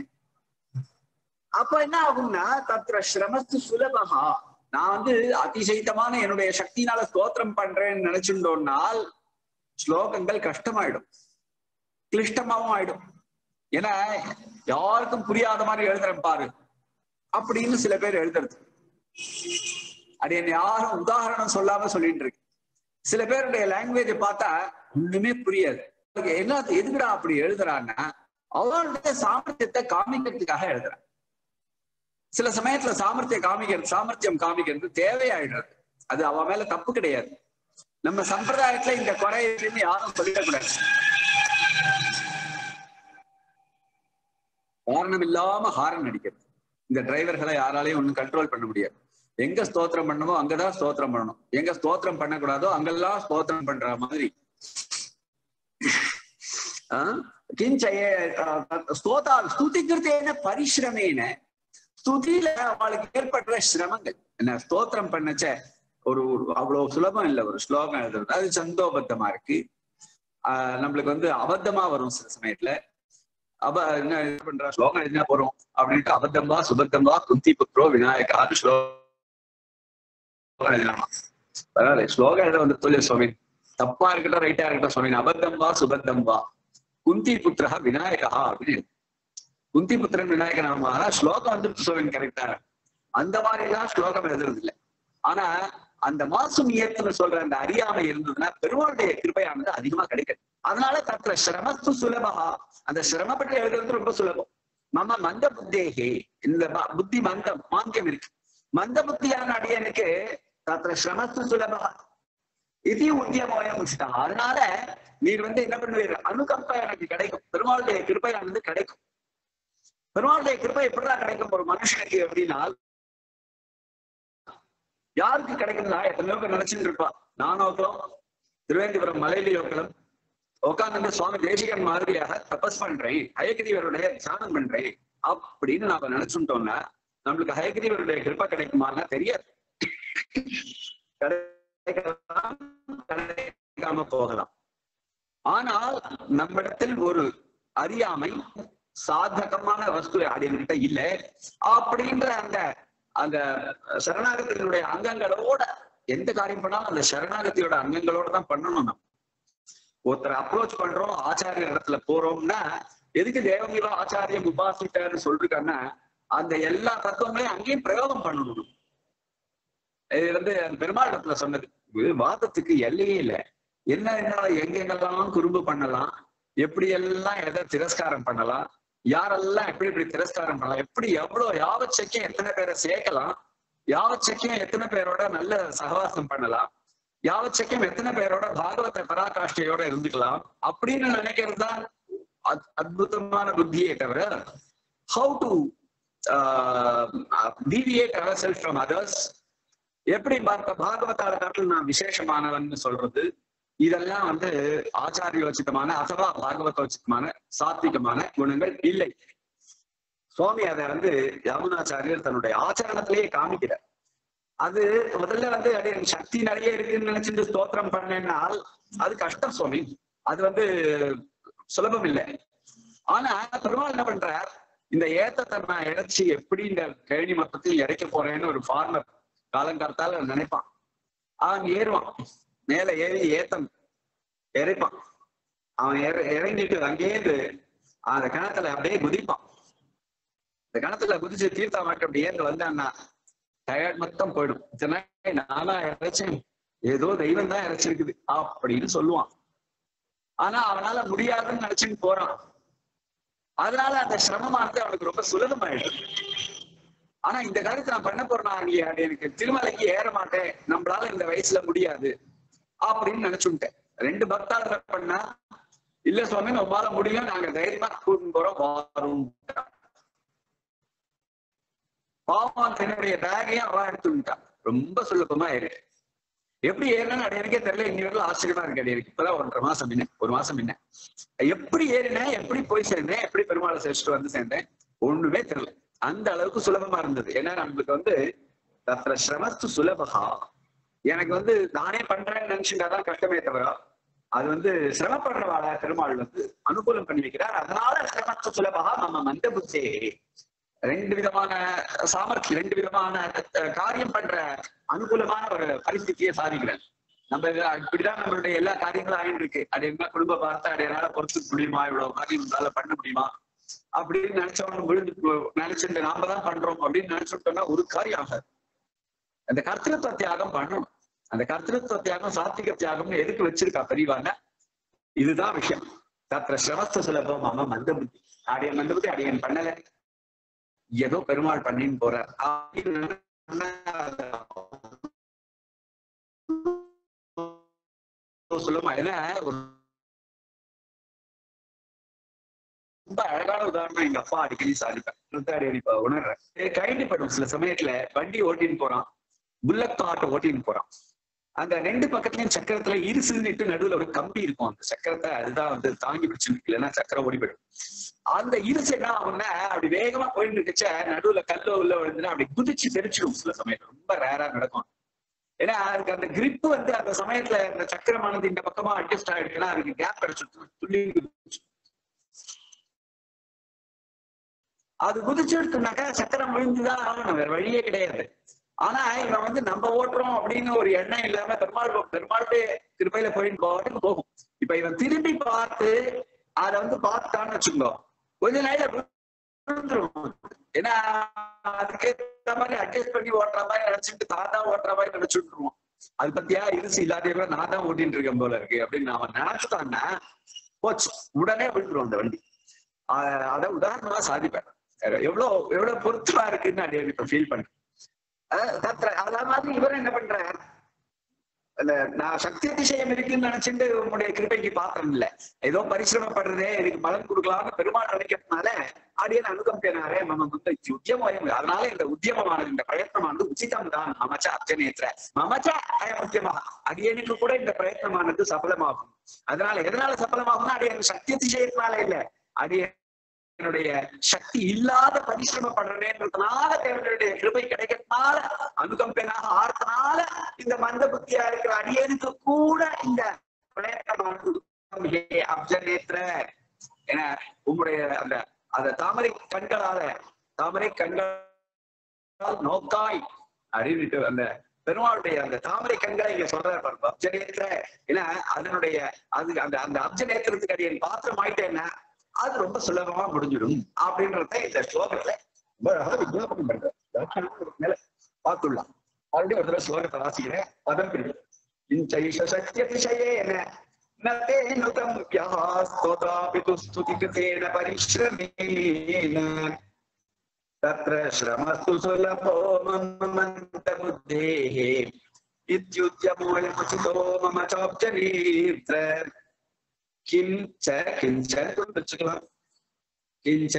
அப்ப என்ன ஆகும்னா தத்ர ஸ்ரமஸ்து சுலபமா. நான் வந்து அதிசயித்தமான என்னுடைய சக்தினால ஸ்தோத்திரம் பண்றேன்னு நினைச்சுட்டோம்னால் ஸ்லோகங்கள் கஷ்டமாயிடும், கிளிஷ்டமாவும் ஆயிடும். ஏன்னா யாருக்கும் புரியாத மாதிரி எழுதுறேன் பாரு அப்படின்னு சில பேர் எழுதுறது. அது என்ன யாரும் உதாரணம் சொல்லாம சொல்லிட்டு இருக்கு. சில பேருடைய லாங்குவேஜை பார்த்தா ஒண்ணுமே புரியாது. என்ன எதுக்குடா அப்படி எழுதுறான்னா அவளுடைய சாமர்த்தியத்தை காமிக்கிறதுக்காக எழுதுறான். சில சமயத்துல சாமர்த்தியம் காமிக்கிறது சாமர்த்தியம் காமிக்கிறது தேவையாயிடுறது. அது அவ மேல தப்பு கிடையாது. நம்ம சம்பிரதாயத்துல இந்த குறைன்னு யாரும் சொல்லிடக்கூடாது. காரணம் இல்லாம ஹாரன் அடிக்கிறது, இந்த டிரைவர்களை யாராலையும் ஒன்னும் கண்ட்ரோல் பண்ண முடியாது. எங்க ஸ்தோத்திரம் பண்ணணுமோ அங்கதான் ஸ்தோத்திரம் பண்ணணும், எங்க ஸ்தோத்திரம் பண்ணக்கூடாதோ அங்கெல்லாம் ஸ்தோத்திரம் பண்ற மாதிரி. கிஞ்சய ஸ்தோதா ஸ்துதிக்கிறதேன பரிசிரமேன, ஸ்துதியில அவளுக்கு ஏற்படுற சிரமங்கள் என்ன. ஸ்தோத்திரம் பண்ணச்ச ஒரு அவ்வளவு சுலபம் இல்லை ஒரு ஸ்லோகம் எழுதுறது, அது சந்தோபத்தமா இருக்கு. ஆஹ் நம்மளுக்கு வந்து அபத்தமா வரும் சில சமயத்துல. அப என்ன பண்ற ஸ்லோகம் எழுதினா போறோம் அப்படின்ட்டு அபத்தம்பா சுபத்தம்பா குந்தி புத்ரோ விநாயகான்னு ஸ்லோகம் எழுதலாமா? பரவாயில்ல, ஸ்லோகம் எழுத வந்து தொழில் சுவாமி, தப்பா இருக்கட்டும் ரைட்டா இருக்கட்டும் சுவாமி, அபத்தம்பா சுபத்தம்பா குந்தி புத்திரா விநாயகா அப்படின்னு. குந்தி புத்திரன் விநாயகனாமா ஸ்லோகம் வந்து சுவாமி கரெக்டா. அந்த மாதிரி எல்லாம் ஸ்லோகம் எழுதுறது இல்லை. ஆனா அந்த மாசும் இயற்கை சொல்ற அந்த அறியாமை இருந்ததுன்னா பெருமாளுடைய கிருபையானது அதிகமா கிடைக்கும். அதனால தத்துல சிரமத்து சுலபகா, அந்த சிரமப்பட்டு எழுதுறது ரொம்ப சுலபம். மம மந்த புத்தேகே, இந்த புத்தி மந்தம் மாந்தியம் இருக்கு, மந்த புத்தியான அடியனுக்கு தத்துல சிரமத்து சுலபகா இது உத்தியமோயம் முடிச்சுட்டாங்க. அதனால நீர் வந்து என்ன பண்ணுவீர், அனுகம்பா எனக்கு கிடைக்கும், பெருமாளுடைய கிருபையானது கிடைக்கும். பெருமாளுடைய கிருபை எப்படிதான் கிடைக்கும் ஒரு மனுஷனுக்கு அப்படின்னா, யாருக்கு கிடைக்கும்னா எத்தனையோ பேர் நினைச்சுட்டு இருப்பா. நானோக்களும் திருவேந்திபுரம் மலையிலோக்களும் உட்காந்து சுவாமி தேசிகன் மாதிரியாக தபஸ் பண்றேன், ஹயகிரீவருடைய தியானம் பண்றேன் அப்படின்னு நாம நினைச்சுட்டோம்னா நம்மளுக்கு ஹயகிரீவருடைய கிருப்பை கிடைக்குமான்னா தெரியாது. கிடைக்காம போகலாம். ஆனால் நம்மிடத்தில் ஒரு அறியாமை சாதகமான வஸ்து அடிக்கிட்ட இல்லை அப்படின்ற அந்த அந்த சரணாகத்தினுடைய அங்கங்களோட எந்த காரியம் பண்ணாலும் அந்த சரணாகத்தியோட அங்கங்களோட தான் பண்ணணும். நம்ம ஒருத்தரை அப்ரோச் பண்றோம், ஆச்சாரிய இடத்துல போறோம்னா எதுக்கு தேவங்கிலோ ஆச்சாரியம் உபாசிட்டார்னு சொல்லிருக்காங்கன்னா அந்த எல்லா தத்துவங்களையும் அங்கேயும் பிரயோகம் பண்ணணும். இது வந்து பெருமாள் இடத்துல சொன்னது, வாதத்துக்கு எல்லையே இல்லை. என்ன என்ன எங்கெங்கெல்லாம் குறும்பு பண்ணலாம், எப்படி எல்லாம் எதை திரஸ்காரம் பண்ணலாம், யாரெல்லாம் எப்படி எப்படி திரஸ்காரம் பண்ணலாம், எப்படி எவ்வளவு யாவச்சக்கியம் எத்தனை பேரை சேர்க்கலாம், யாவச்சக்கியம் எத்தனை பேரோட நல்ல சகவாசம் பண்ணலாம், யாவச்சக்கியம் எத்தனை பேரோட பாகவத பராகாஷ்டையோட இருந்துக்கலாம் அப்படின்னு நினைக்கிறது தான் அற்புதமான புத்தியே தவிர how to deviate ourselves from others, எப்படி பாகவதார காட்டில் நான் விசேஷமானவன் சொல்றது, இதெல்லாம் வந்து ஆச்சாரியோச்சிதமான அथवा பாகவதோச்சிதமான சாத்விகமான குணங்கள் இல்லை. சுவாமி அதை வந்து யாமுனாச்சாரியர் தன்னுடைய ஆச்சரணத்திலேயே காமிக்கிறார். அது முதல்ல வந்து அப்படியே சக்தி நிறைய இருக்குன்னு நினைச்சிட்டு ஸ்தோத்திரம் பண்ணேன்னால் அது கஷ்டம் சுவாமி, அது வந்து சுலபம் இல்லை. ஆனா பெருமாள் என்ன பண்றார், இந்த ஏத்தத்தை நான் இறைச்சி எப்படி இந்த கேணி மொத்தத்தில் இறைக்க போறேன்னு ஒரு ஃபார்மர் காலங்காலத்தால நினைப்பான். அவன் ஏறுவான், மேல ஏறி ஏத்தம் இறைப்பான். அவன் இறங்கிட்டு அங்கேயிருந்து அந்த கிணத்துல அப்படியே குதிப்பான். இந்த கிணத்துல குதிச்சு தீர்த்தா மாட்டு அப்படி ஏந்து வந்தான்னா டயர்ட் மொத்தம் போயிடும். நானா இறைச்சேன், ஏதோ தெய்வம் தான் இறைச்சிருக்குது அப்படின்னு சொல்லுவான். ஆனா அவனால முடியாதுன்னு நினைச்சுட்டு போறான். அதனால அந்த சிரமமானது அவனுக்கு ரொம்ப சுலபமாயிடும். ஆனா இந்த காரியத்தை நான் பண்ண போறேன்னா நீ எனக்கு திருமலைக்கு ஏற மாட்டேன், நம்மளால இந்த வயசுல முடியாது அப்படின்னு நினைச்சுட்டேன். ரெண்டு பக்தாளர் பண்ணா இல்ல சுவாமி நம்மளால முடியும், நாங்க தைரியமா கூட்டின்னு போறோம் வரும். பாவம் தன்னுடைய பேகையும் அவன் எடுத்துட்டான். ரொம்ப சுலபமா ஏறு. எப்படி ஏறினு அடையனுக்கே தெரியல. இன்னி வரலாம் ஆச்சரியமா இருக்கு அடையனுக்கு. இப்பதான் ஒன்றரை மாசம் முன்ன ஒரு மாசம் முன்ன எப்படி ஏறினேன், எப்படி போய் சேர்ந்தேன், எப்படி பெருமாளை சேர்த்துட்டு வந்து சேர்ந்தேன் ஒண்ணுமே தெரியல. அந்த அளவுக்கு சுலபமா இருந்தது. ஏன்னா நம்மளுக்கு வந்து தத்திர சிரமஸ்து சுலபகா, எனக்கு வந்து நானே பண்றேன்னு நினைச்சுட்டாதான் கஷ்டமே தவிர அது வந்து சிரமப்படுறவாள பெருமாள் வந்து அனுகூலம் பண்ணி வைக்கிறார். அதனால சிரமஸ்து சுலபகா நம்ம மந்த புத்தே, ரெண்டு விதமான சாமர்த்தியம், ரெண்டு விதமான காரியம் பண்ற அனுகூலமான ஒரு பரிஸ்திதியை சாதிக்கிறார். நம்ம இப்படிதான் நம்மளுடைய எல்லா காரியங்களும் ஆயிட்டு இருக்கு. அது என்ன குடும்ப பார்த்தா அது என்னால பொறுத்துக்க முடியுமா, இவ்வளவு காரியம் நம்மளால பண்ண முடியுமா அப்படின்னு நினைச்சவங்க விழுந்து நினைச்சுட்டு நாம தான் பண்றோம் அப்படின்னு நினைச்சுட்டோம்னா ஒரு காரியம் ஆகாது. அந்த கர்த்திருவ தியாகம் பண்ணணும். அந்த கர்த்திருவ தியாகம் சாத்விக தியாகம்னு எதுக்கு வச்சிருக்கா பெரியவாங்க, இதுதான் விஷயம். தத்திர சிரமஸ்த சுலபம் அம்மா மந்த புத்தி, அடியன் மந்த புத்தி அடியன் பண்ணல, ஏதோ பெருமாள் பண்ணின்னு போற சுலபம். ஏன்னா ரொம்ப அழகான உதாரணம் எங்க அப்பா அடிக்கடி சாதிப்பேன். ருத்தாடி அடிப்பா உணர்றேன். கைண்டிப்படும் சில சமயத்துல வண்டி ஓட்டின்னு போறான், புல்லட் கார்ட் ஓட்டின்னு போறான். அந்த ரெண்டு பக்கத்துலயும் சக்கரத்துல இருசுன்னுட்டு நடுவுல ஒரு கம்பி இருக்கும். அந்த சக்கரத்தை அதுதான் வந்து தாங்கி பிடிச்சிருக்கு, இல்லைன்னா சக்கரம் ஓடி போயிடும். அந்த இருசு என்ன ஆகும்னா அப்படி வேகமா போயிட்டு இருக்குச்ச நடுவுல கல்ல உள்ள விழுந்துன்னா அப்படி குதிச்சு தெரிச்சிடும். சில சமயத்துல ரொம்ப ரேரா நடக்கும். ஏன்னா அதுக்கு அந்த கிரிப் வந்து அந்த சமயத்துல இந்த சக்கரமானது இந்த பக்கமா அட்ஜஸ்ட் ஆயிடுச்சுன்னா அதுக்கு கேப் கிடைச்சு துள்ளி அது குதிச்சு எடுத்துனாக்கா சக்கரம் விழுந்துதான் ஆகணும், வேற வழியே கிடையாது. ஆனா இவன் வந்து நம்ம ஓட்டுறோம் அப்படின்னு ஒரு எண்ணம் இல்லாம பெருமாள் பெருமாளுடைய கிருப்பையில போயிட்டு போட்டு போகும். இப்ப இவன் திரும்பி பார்த்து அதை வந்து பார்த்தான்னு வச்சுக்கோ, கொஞ்ச நாள் விழுந்துரும். ஏன்னா அதுக்கேற்ற மாதிரி அட்ஜஸ்ட் பண்ணி ஓட்டுற மாதிரி நினைச்சிட்டு தான் தான் ஓட்டுற மாதிரி நினைச்சுட்டுருவோம். அது பத்தியா இருசு இல்லாத நான் தான் ஓட்டிட்டு இருக்கேன் போல இருக்கு அப்படின்னு அவன் நினைச்சுட்டான்னா போச்சு, உடனே விழுந்துரும் அந்த வண்டி. ஆஹ் அதை உதாரணமா சாதிப்பேன். எவ்வளவு எவ்வளவு பொருத்தமா இருக்குன்னு நான் இப்ப ஃபீல் பண்றேன். அத மாதிரி இவரும் என்ன பண்றார், அந்த நான் சக்தி அதிசயம் இருக்குன்னு நினைச்சிட்டு உங்களுடைய கிருபைக்கு பாத்திரம் இல்ல, ஏதோ பரிசிரமப்படுறதே இதுக்கு பலன் கொடுக்கலாம்னு பெருமாள் நினைக்கிறதுனால அடியன் அனுகம்பினாரே மம வந்து உத்தியமம். அதனால இந்த உத்தியமமானது, இந்த பிரயத்னமானது உச்சிதம் தான். மமச்ச அர்ச்சனேத்திர மமச்ச அயம் உத்தியமா, அடியனுக்கு கூட இந்த பிரயத்னமானது சபலமாகும். அதனால எதனால சபலமாகும்னா அடியன் சக்தி அதிசயத்தினால இல்ல, அடியன் என்னுடைய சக்தி இல்லாத பரிசிரமப்படுறேன்றதுனால தேவனுடைய கிருபை கிடைக்கிறதுனால அனுகம்பனாக ஆர்த்தனால இந்த மந்த புத்தியா இருக்கிற அடியனுக்கு கூட இந்த அப்ஜனேத்திர என உங்களுடைய அந்த அந்த தாமரை கண்களால தாமரை கண்களால் நோக்காய் அப்படின்னு அந்த பெருமாளுடைய அந்த தாமரை கண்களை இங்க சொல்றாரு பாருங்க அப்ஜனேத்திர. ஏன்னா அதனுடைய அது அந்த அந்த அப்ஜனேத்திரத்துக்கு அடியன் பாத்திரம் ஆயிட்டேன்னா அது ரொம்ப சுலபமா முடிஞ்சிடும் அப்படின்றத இந்த ஸ்லோகத்துல விஜயாபனம் பண்ற பார்த்துடலாம். ஆல்ரெடி ஒரு தடவை ஸ்லோகத்தை வாசிக்கிறேன், பதம் பிரிவு சக்தி அதிசயேன பரிஸ்ரமேன தத்ர ஸ்ரமஸ்து சுலபோ மமந்த புத்தேஹ இத்யுத்யமோயமுசிதோ மம சாப்ஜனேத்ர கிஞ்ச கிஞ்ச வச்சுக்கலாம். கிஞ்ச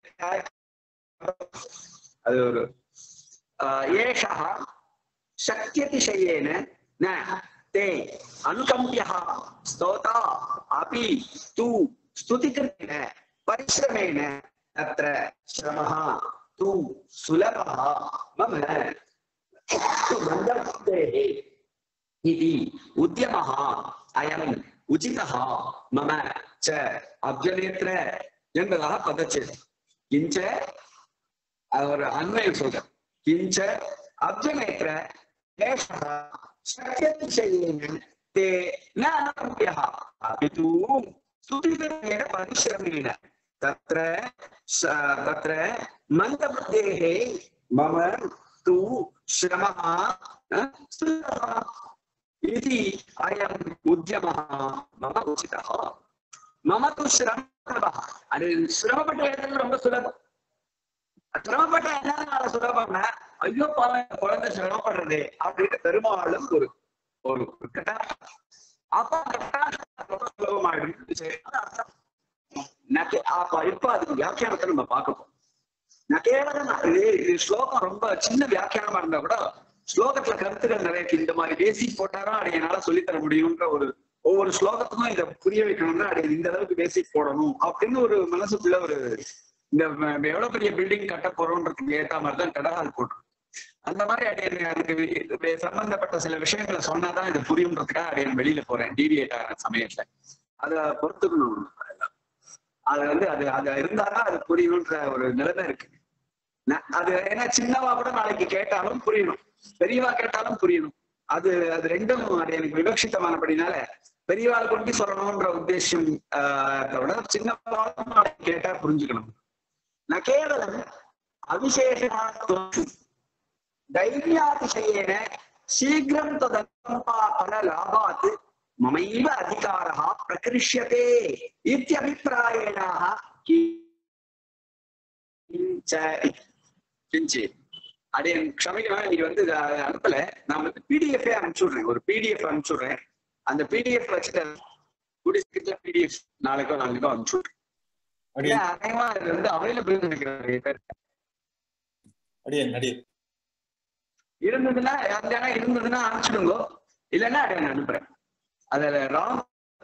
அது ஒரு ஏஷா சக்தியதிசயேன ந தே அனுகம்பியः ஸ்தோதா அபி து ஸ்துதிகிருத்தேன பரிஸ்ரமேன தத்ர ஸ்ரமः து சுலபः மம மந்தபுத்தேஹ இதி உத்யமः அயம் உச்சிதா மம ச அப்ஜனேத்திர என்பதாக பதச்சேது. கிஞ்ச ஒரு அன்வயம் சொல்ற, கிஞ்ச அப்ஜனேத்திர சக்தியதிசயேன தே ந அனுகம்பியः அபிது ஸ்துதிகிருத்தேன பரிஸ்ரமேன தத்ர தத்ர மந்தபுத்தேஹ மம து ஸ்ரமः इति अयम् उद्यमः मम उचितः मम तु श्रमः. அது சிரமப்பட்ட இடத்துல ரொம்ப சுலபம். சிரமப்பட்ட என்ன சுலபம்னா ஐயோ பாவம் குழந்தை சிரமப்படுறது அப்படின்னு பெருமாளும் ஒரு ஒரு கட்டாட்டம். அப்ப ரொம்ப சுலபமாயிடுச்சு. அப்ப இப்ப அதுக்கு வியாக்கியானத்தை நம்ம பார்க்கணும். நான் கேவலம் இது ஸ்லோகம் ரொம்ப சின்ன வியாக்கியானமா இருந்தா கூட ஸ்லோகத்துல கருத்துக்கள் நிறைய இந்த மாதிரி பேசிக் போட்டாதான் அது என்னால சொல்லித்தர முடியும்ன்ற ஒரு ஒவ்வொரு ஸ்லோகத்துக்கும் இதை புரிய வைக்கணும்னா அது இந்த அளவுக்கு பேசிக் போடணும் அப்படின்னு ஒரு மனசுக்குள்ள ஒரு இந்த எவ்வளவு பெரிய பில்டிங் கட்ட போறோம்ன்றதுக்கு ஏற்ற மாதிரிதான் கடகால் போடுறோம். அந்த மாதிரி அடைய அதுக்கு சம்பந்தப்பட்ட சில விஷயங்களை சொன்னாதான் இது புரியுன்றதுக்காக அடைய வெளியில போறேன் டீவியேட் ஆகிற சமயத்துல. அதை பொறுத்துக்கணும். அது வந்து அது அது இருந்தாதான் அது புரியணுன்ற ஒரு நிலைமை இருக்கு. அது ஏன்னா சின்னவா கூட நாளைக்கு கேட்டாலும் புரியணும், பெரியவா கேட்டாலும் புரியணும். அது அது ரெண்டும் அது எனக்கு விவக்ஷிதமானபடினால பெரியவாள் கொண்டு சொல்லணும்ன்ற உத்தேசம் விட சின்னவாளும் நாளைக்கு கேட்டா புரிஞ்சுக்கணும். நான் கேவலம் அவிசேஷமா தைரியாதிசயேன சீக்கிரம் ததனுபாபன லாபாத் மமைவ அதிகாரः பிரகிருஷ்யதே இத்யபிப்ராயேணாஹ அடே க்ஷமிக்கணும், நீங்க வந்து அனுப்பல. நான் வந்து பிடிஎஃப் அனுப்பிச்சுடுறேன், ஒரு பிடிஎஃப் அனுப்பிச்சுடுறேன். அந்த பிடிஎஃப் வச்சுட்டு பிடிஎஃப் நாளைக்கோ நாளைக்கோ அனுப்பிச்சுடுறேன். அதிகமா இது வந்து அவைலபிள் நினைக்கிறேன். அடியேன் அடியேன் இருந்ததுன்னா யாருன்னா இருந்ததுன்னா அனுப்பிச்சிடுங்கோ, இல்லைன்னா அடைய அனுப்புறேன். அதுல ராம்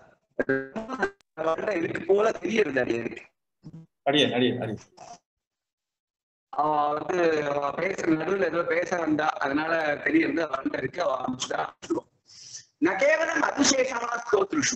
இருக்கு போல தெரியுது. அடி இருக்கு அடியேன் அடியேன் அடியேன் அவ வந்து பேசுற நடுவில் ஏதோ பேச வந்தா, அதனால தெரியுது அவன் இருக்கு. அவ அனுப்பிச்சுட்டா அனுப்பிச்சிடுவோம். நான் கேவலம் அதிசேஷமா ஸ்தோத்ருஷு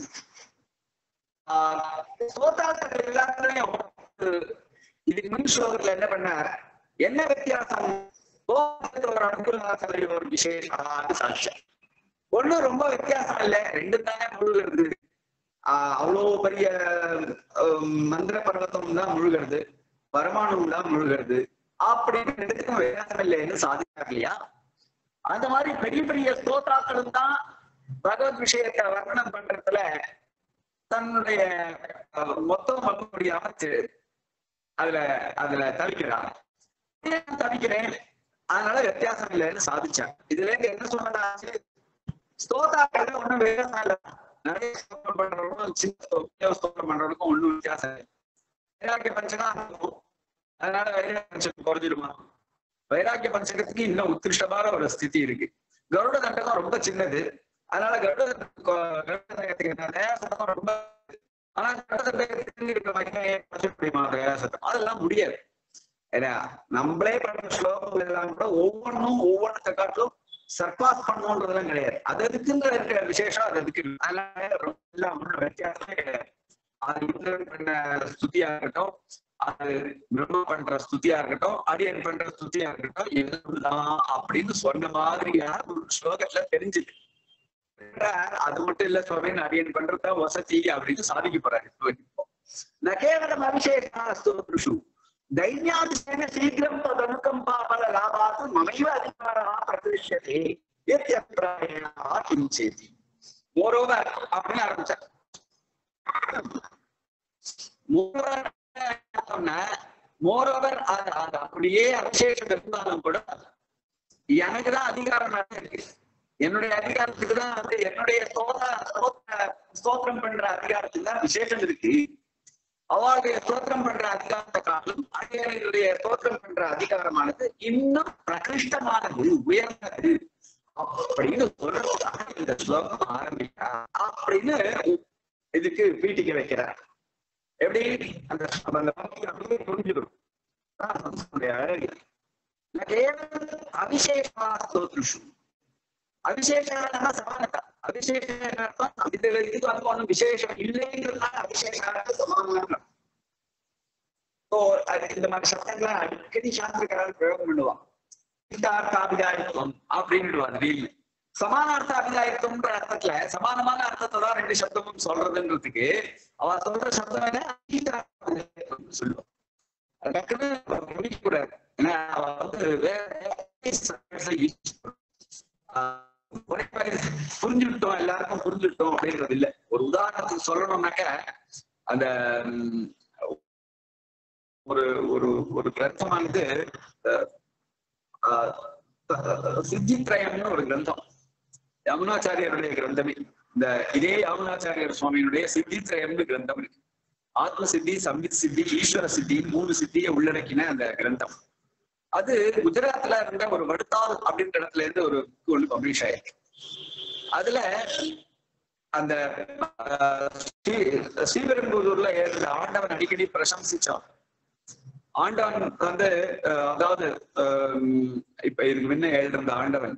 ஸ்தோத்திரங்கள் எல்லாத்துலயும் இதுக்கு முன் ஸ்லோகத்துல என்ன பண்ணார், என்ன வித்தியாசம், ஒரு அனுகூல ஒரு விசேஷமான சாட்சியம் ஒண்ணும் ரொம்ப வித்தியாசம் இல்லை, ரெண்டு தானே முழுகிறது. ஆஹ் அவ்வளவு பெரிய மந்திர பர்வத்தம் தான் முழுகிறது, பரமாணு தான் முழுகிறது, அப்படின்னு ரெண்டுத்துக்கும் வித்தியாசம் இல்லைன்னு சாதிக்கார் இல்லையா? அந்த மாதிரி பெரிய பெரிய ஸ்தோத்ராக்களும் தான் பகவத் விஷயத்தை வர்ணனம் பண்றதுல தன்னுடைய மொத்தம் பண்ண முடியாம அதுல அதுல தவிக்கிறான். தவிக்கிறேன், அதனால வித்தியாசம் இல்லைன்னு சாதிச்சான். இதுல இருந்து என்ன சொன்னாச்சு, ஸ்தோத்ராக்கள் ஒண்ணும் வித்தியாசம் இல்லை, நிறைய ஸ்தோத்திரம் பண்றவங்களுக்கும் சின்ன ஸ்தோத்திரம் பண்றவங்களுக்கும் ஒண்ணும் வித்தியாசம் இல்லை. வைராக்கிய பஞ்சகம் இருக்கும், அதனால வைராக்கிய பஞ்சகம் குறைஞ்சிடுமா? வைராக்கிய பஞ்சகத்துக்கு இன்னும் உத்கிருஷ்டமான ஒரு ஸ்திதி இருக்கு. கருட தண்டகம் ரொம்ப சின்னது, அதனால கருட கருடத்துக்கு ரொம்ப, ஆனா கருட தண்டகத்துக்கு இருக்கிற மகிமையை அதெல்லாம் முடியாது. ஏன்னா நம்மளே பண்ற ஸ்லோகங்கள் எல்லாம் கூட ஒவ்வொன்றும் ஒவ்வொன்றத்தை காட்டிலும் சர்பாஸ் பண்ணுன்றதெல்லாம் கிடையாது. அது அதுக்குன்ற இருக்கிற விசேஷம் அது அதுக்கு, அதனால வித்தியாசமே கிடையாது. அது இந்திரன் பண்ண ஸ்துதியா இருக்கட்டும், அது பிரம்மா பண்ற ஸ்துதியா இருக்கட்டும், அடியன் பண்ற ஸ்துதியா இருக்கட்டும், எல்லாம் அப்படின்னு சொன்ன மாதிரியான ஒரு ஸ்லோகத்துல தெரிஞ்சுது. அது மட்டும் இல்ல, சுவாமின்னு அடியன் பண்றதா வசதி அப்படின்னு சாதிக்க போறாரு. ந கேவலம் அபிஷேகா ஸ்தோத்ருஷு தைன்யாதிசேன சீக்கிரம் ததனுகம்பா பல லாபாத்து மமைவ அதிகாரா பிரதிஷ்யதே இத்யபிப்ராயேண கிஞ்சேதி. மோரோவர் அப்படின்னு ஆரம்பிச்சார். மோரோவர் அது அப்படியே அபிஷேகம் இருந்தாலும் கூட எனக்குதான் அதிகாரம் இருக்கு, என்னுடைய அதிகாரத்துக்கு தான் வந்து என்னுடைய ஸ்தோத்திரம் பண்ற அதிகாரத்துக்கு தான் விசேஷம் இருக்கு. அவருடைய ஸ்தோத்திரம் பண்ற அதிகாரத்தை காட்டிலும் அடியனுடைய ஸ்தோத்திரம் பண்ற அதிகாரமானது இன்னும் பிரகிருஷ்டமானது, உயர்ந்தது அப்படின்னு சொல்றதுக்காக இந்த ஸ்லோகம் ஆரம்பிக்கா அப்படின்னு இதுக்கு பீட்டிக்க வைக்கிறார். எப்படி அந்த அப்படியே புரிஞ்சிடும் அபிஷேகா ஸ்தோத்ருஷு. அபிஷேகம் சமானதா, அபிஷேகம் இதுல இதுக்கு வந்து ஒன்றும் விசேஷம் இல்லைங்கிறதுனால அபிஷேகம் சமானம். இந்த மாதிரி சப்தங்களை அடிக்கடி சாஸ்திரக்காரர் பிரயோகம் பண்ணுவான். சித்தார்த்தாபிதாயத்துவம் அப்படின்னு வீல் சமானார்த்த அபிதாயத்துவம்ன்ற அர்த்தத்துல சமானமான அர்த்தத்தை தான் ரெண்டு சப்தமும் சொல்றதுன்றதுக்கு அவ சொல்ற சப்தம் என்ன சொல்லுவான். டக்குன்னு கூடாது, ஏன்னா அவ வந்து வேற புரிஞ்சுட்டோம், எல்லாருக்கும் புரிஞ்சுட்டோம் அப்படின்றது இல்ல. ஒரு உதாரணத்துக்கு சொல்லணும்னாக்க அந்த ஒரு ஒரு ஒரு கிரந்தமானது சித்தித்ரயம்னு ஒரு கிரந்தம், யமுனாச்சாரியருடைய கிரந்தமே. இந்த இதே யமுனாச்சாரியர் சுவாமியினுடைய சித்தித்ரயம்னு கிரந்தம் இருக்கு. ஆத்ம சித்தி, சம்வித் சித்தி, ஈஸ்வர சித்தி, மூணு சித்தியை உள்ளடக்கின அந்த கிரந்தம். அது குஜராத்ல இருந்த ஒரு வடுத்தால் அப்படின்ற இடத்துல இருந்து ஒரு ஒன்று பப்ளிஷ் ஆயிருக்கு. அதுல அந்த ஸ்ரீபெரும்புதூர்ல இருந்த ஆண்டவன் அடிக்கடி பிரசம்சிச்சான். ஆண்டவன் வந்து அதாவது இப்ப இதுக்கு முன்ன எழுதிருந்த ஆண்டவன்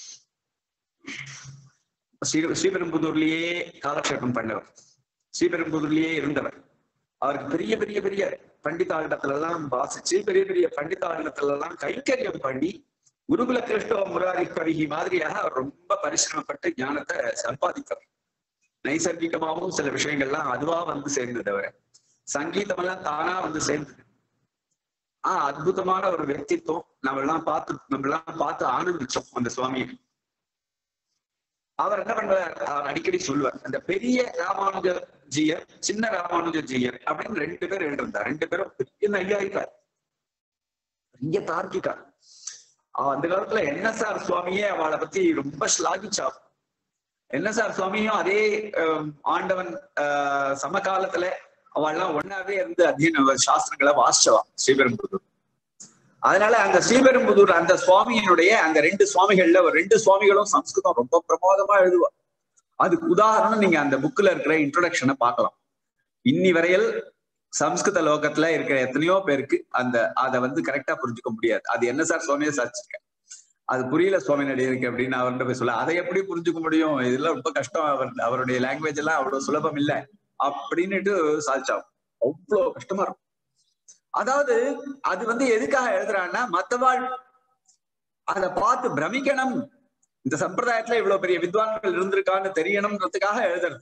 ஸ்ரீ ஸ்ரீபெரும்புதூர்லயே காலக்ஷேபம் பண்ணவர், ஸ்ரீபெரும்புதூர்லயே இருந்தவர். அவருக்கு பெரிய பெரிய பெரிய பண்டிதாண்டத்துல எல்லாம் வாசிச்சு பெரிய பெரிய பண்டிதாண்டத்துல எல்லாம் கைங்கரியம் பண்ணி குருகுல கிருஷ்ண முராரி கவிகி மாதிரியாக அவர் ரொம்ப பரிசிரமப்பட்டு ஞானத்தை சம்பாதித்தார். நைசர்கிகமாகவும் சில விஷயங்கள்லாம் அதுவா வந்து சேர்ந்தது, அவர் சங்கீதம் எல்லாம் தானா வந்து சேர்ந்தது. ஆஹ் அற்புதமான ஒரு व्यक्तित्व. நம்ம எல்லாம் பார்த்து நம்ம எல்லாம் பார்த்து ஆனந்திச்சோம் அந்த சுவாமியை. அவர் என்ன பண்றார், அவர் அடிக்கடி சொல்லுவார், அந்த பெரிய ராமானுஜ ஜீயர், சின்ன ராமானுஜ ஜீயர் அப்படின்னு ரெண்டு பேர் எழுதிருந்தார். ரெண்டு பேரும் பெரிய நையாயிக்கார், பெரிய தார்க்கிக்கார். அந்த காலத்துல என்எஸ்ஆர் சுவாமியே அவளை பத்தி ரொம்ப ஸ்லாகிச்சா. என்எஸ்ஆர் சுவாமியும் அதே ஆண்டவன் ஆஹ் சமகாலத்துல அவள்லாம் ஒன்னாவே இருந்து அத்தியன சாஸ்திரங்களை வாசிச்சவா ஸ்ரீபெரும்புதூர். அதனால அந்த ஸ்ரீபெரும்புதூர் அந்த சுவாமியினுடைய அந்த ரெண்டு சுவாமிகள்ல ஒரு ரெண்டு சுவாமிகளும் சம்ஸ்கிருதம் ரொம்ப பிரமாதமா எழுதுவா. அதுக்கு உதாரணம் நீங்க அந்த புக்ல இருக்கிற இன்ட்ரோடக்ஷனை பார்க்கலாம். இன்னி வரையில் சம்ஸ்கிருத லோகத்துல இருக்கிற எத்தனையோ பேருக்கு அந்த அதை வந்து கரெக்டா புரிஞ்சுக்க முடியாது. அது என்ன சார் சுவாமியை சாதிச்சிருக்கேன், அது புரியல சுவாமி நடி இருக்கு அப்படின்னு அவர்கிட்ட போய் சொல்ல, அதை எப்படி புரிஞ்சுக்க முடியும், இதெல்லாம் ரொம்ப கஷ்டம், அவர் அவருடைய லாங்குவேஜ் எல்லாம் அவ்வளவு சுலபம் இல்லை அப்படின்னுட்டு சாதிச்சாகும். அவ்வளவு கஷ்டமா இருக்கும். அதாவது அது வந்து எதுக்காக எழுதுறான்னா மத்தவாள் அதை பார்த்து பிரமிக்கணும், இந்த சம்பிரதாயத்துல இவ்வளவு பெரிய வித்வான்கள் இருந்திருக்கான்னு தெரியணும்ன்றதுக்காக எழுதுறது.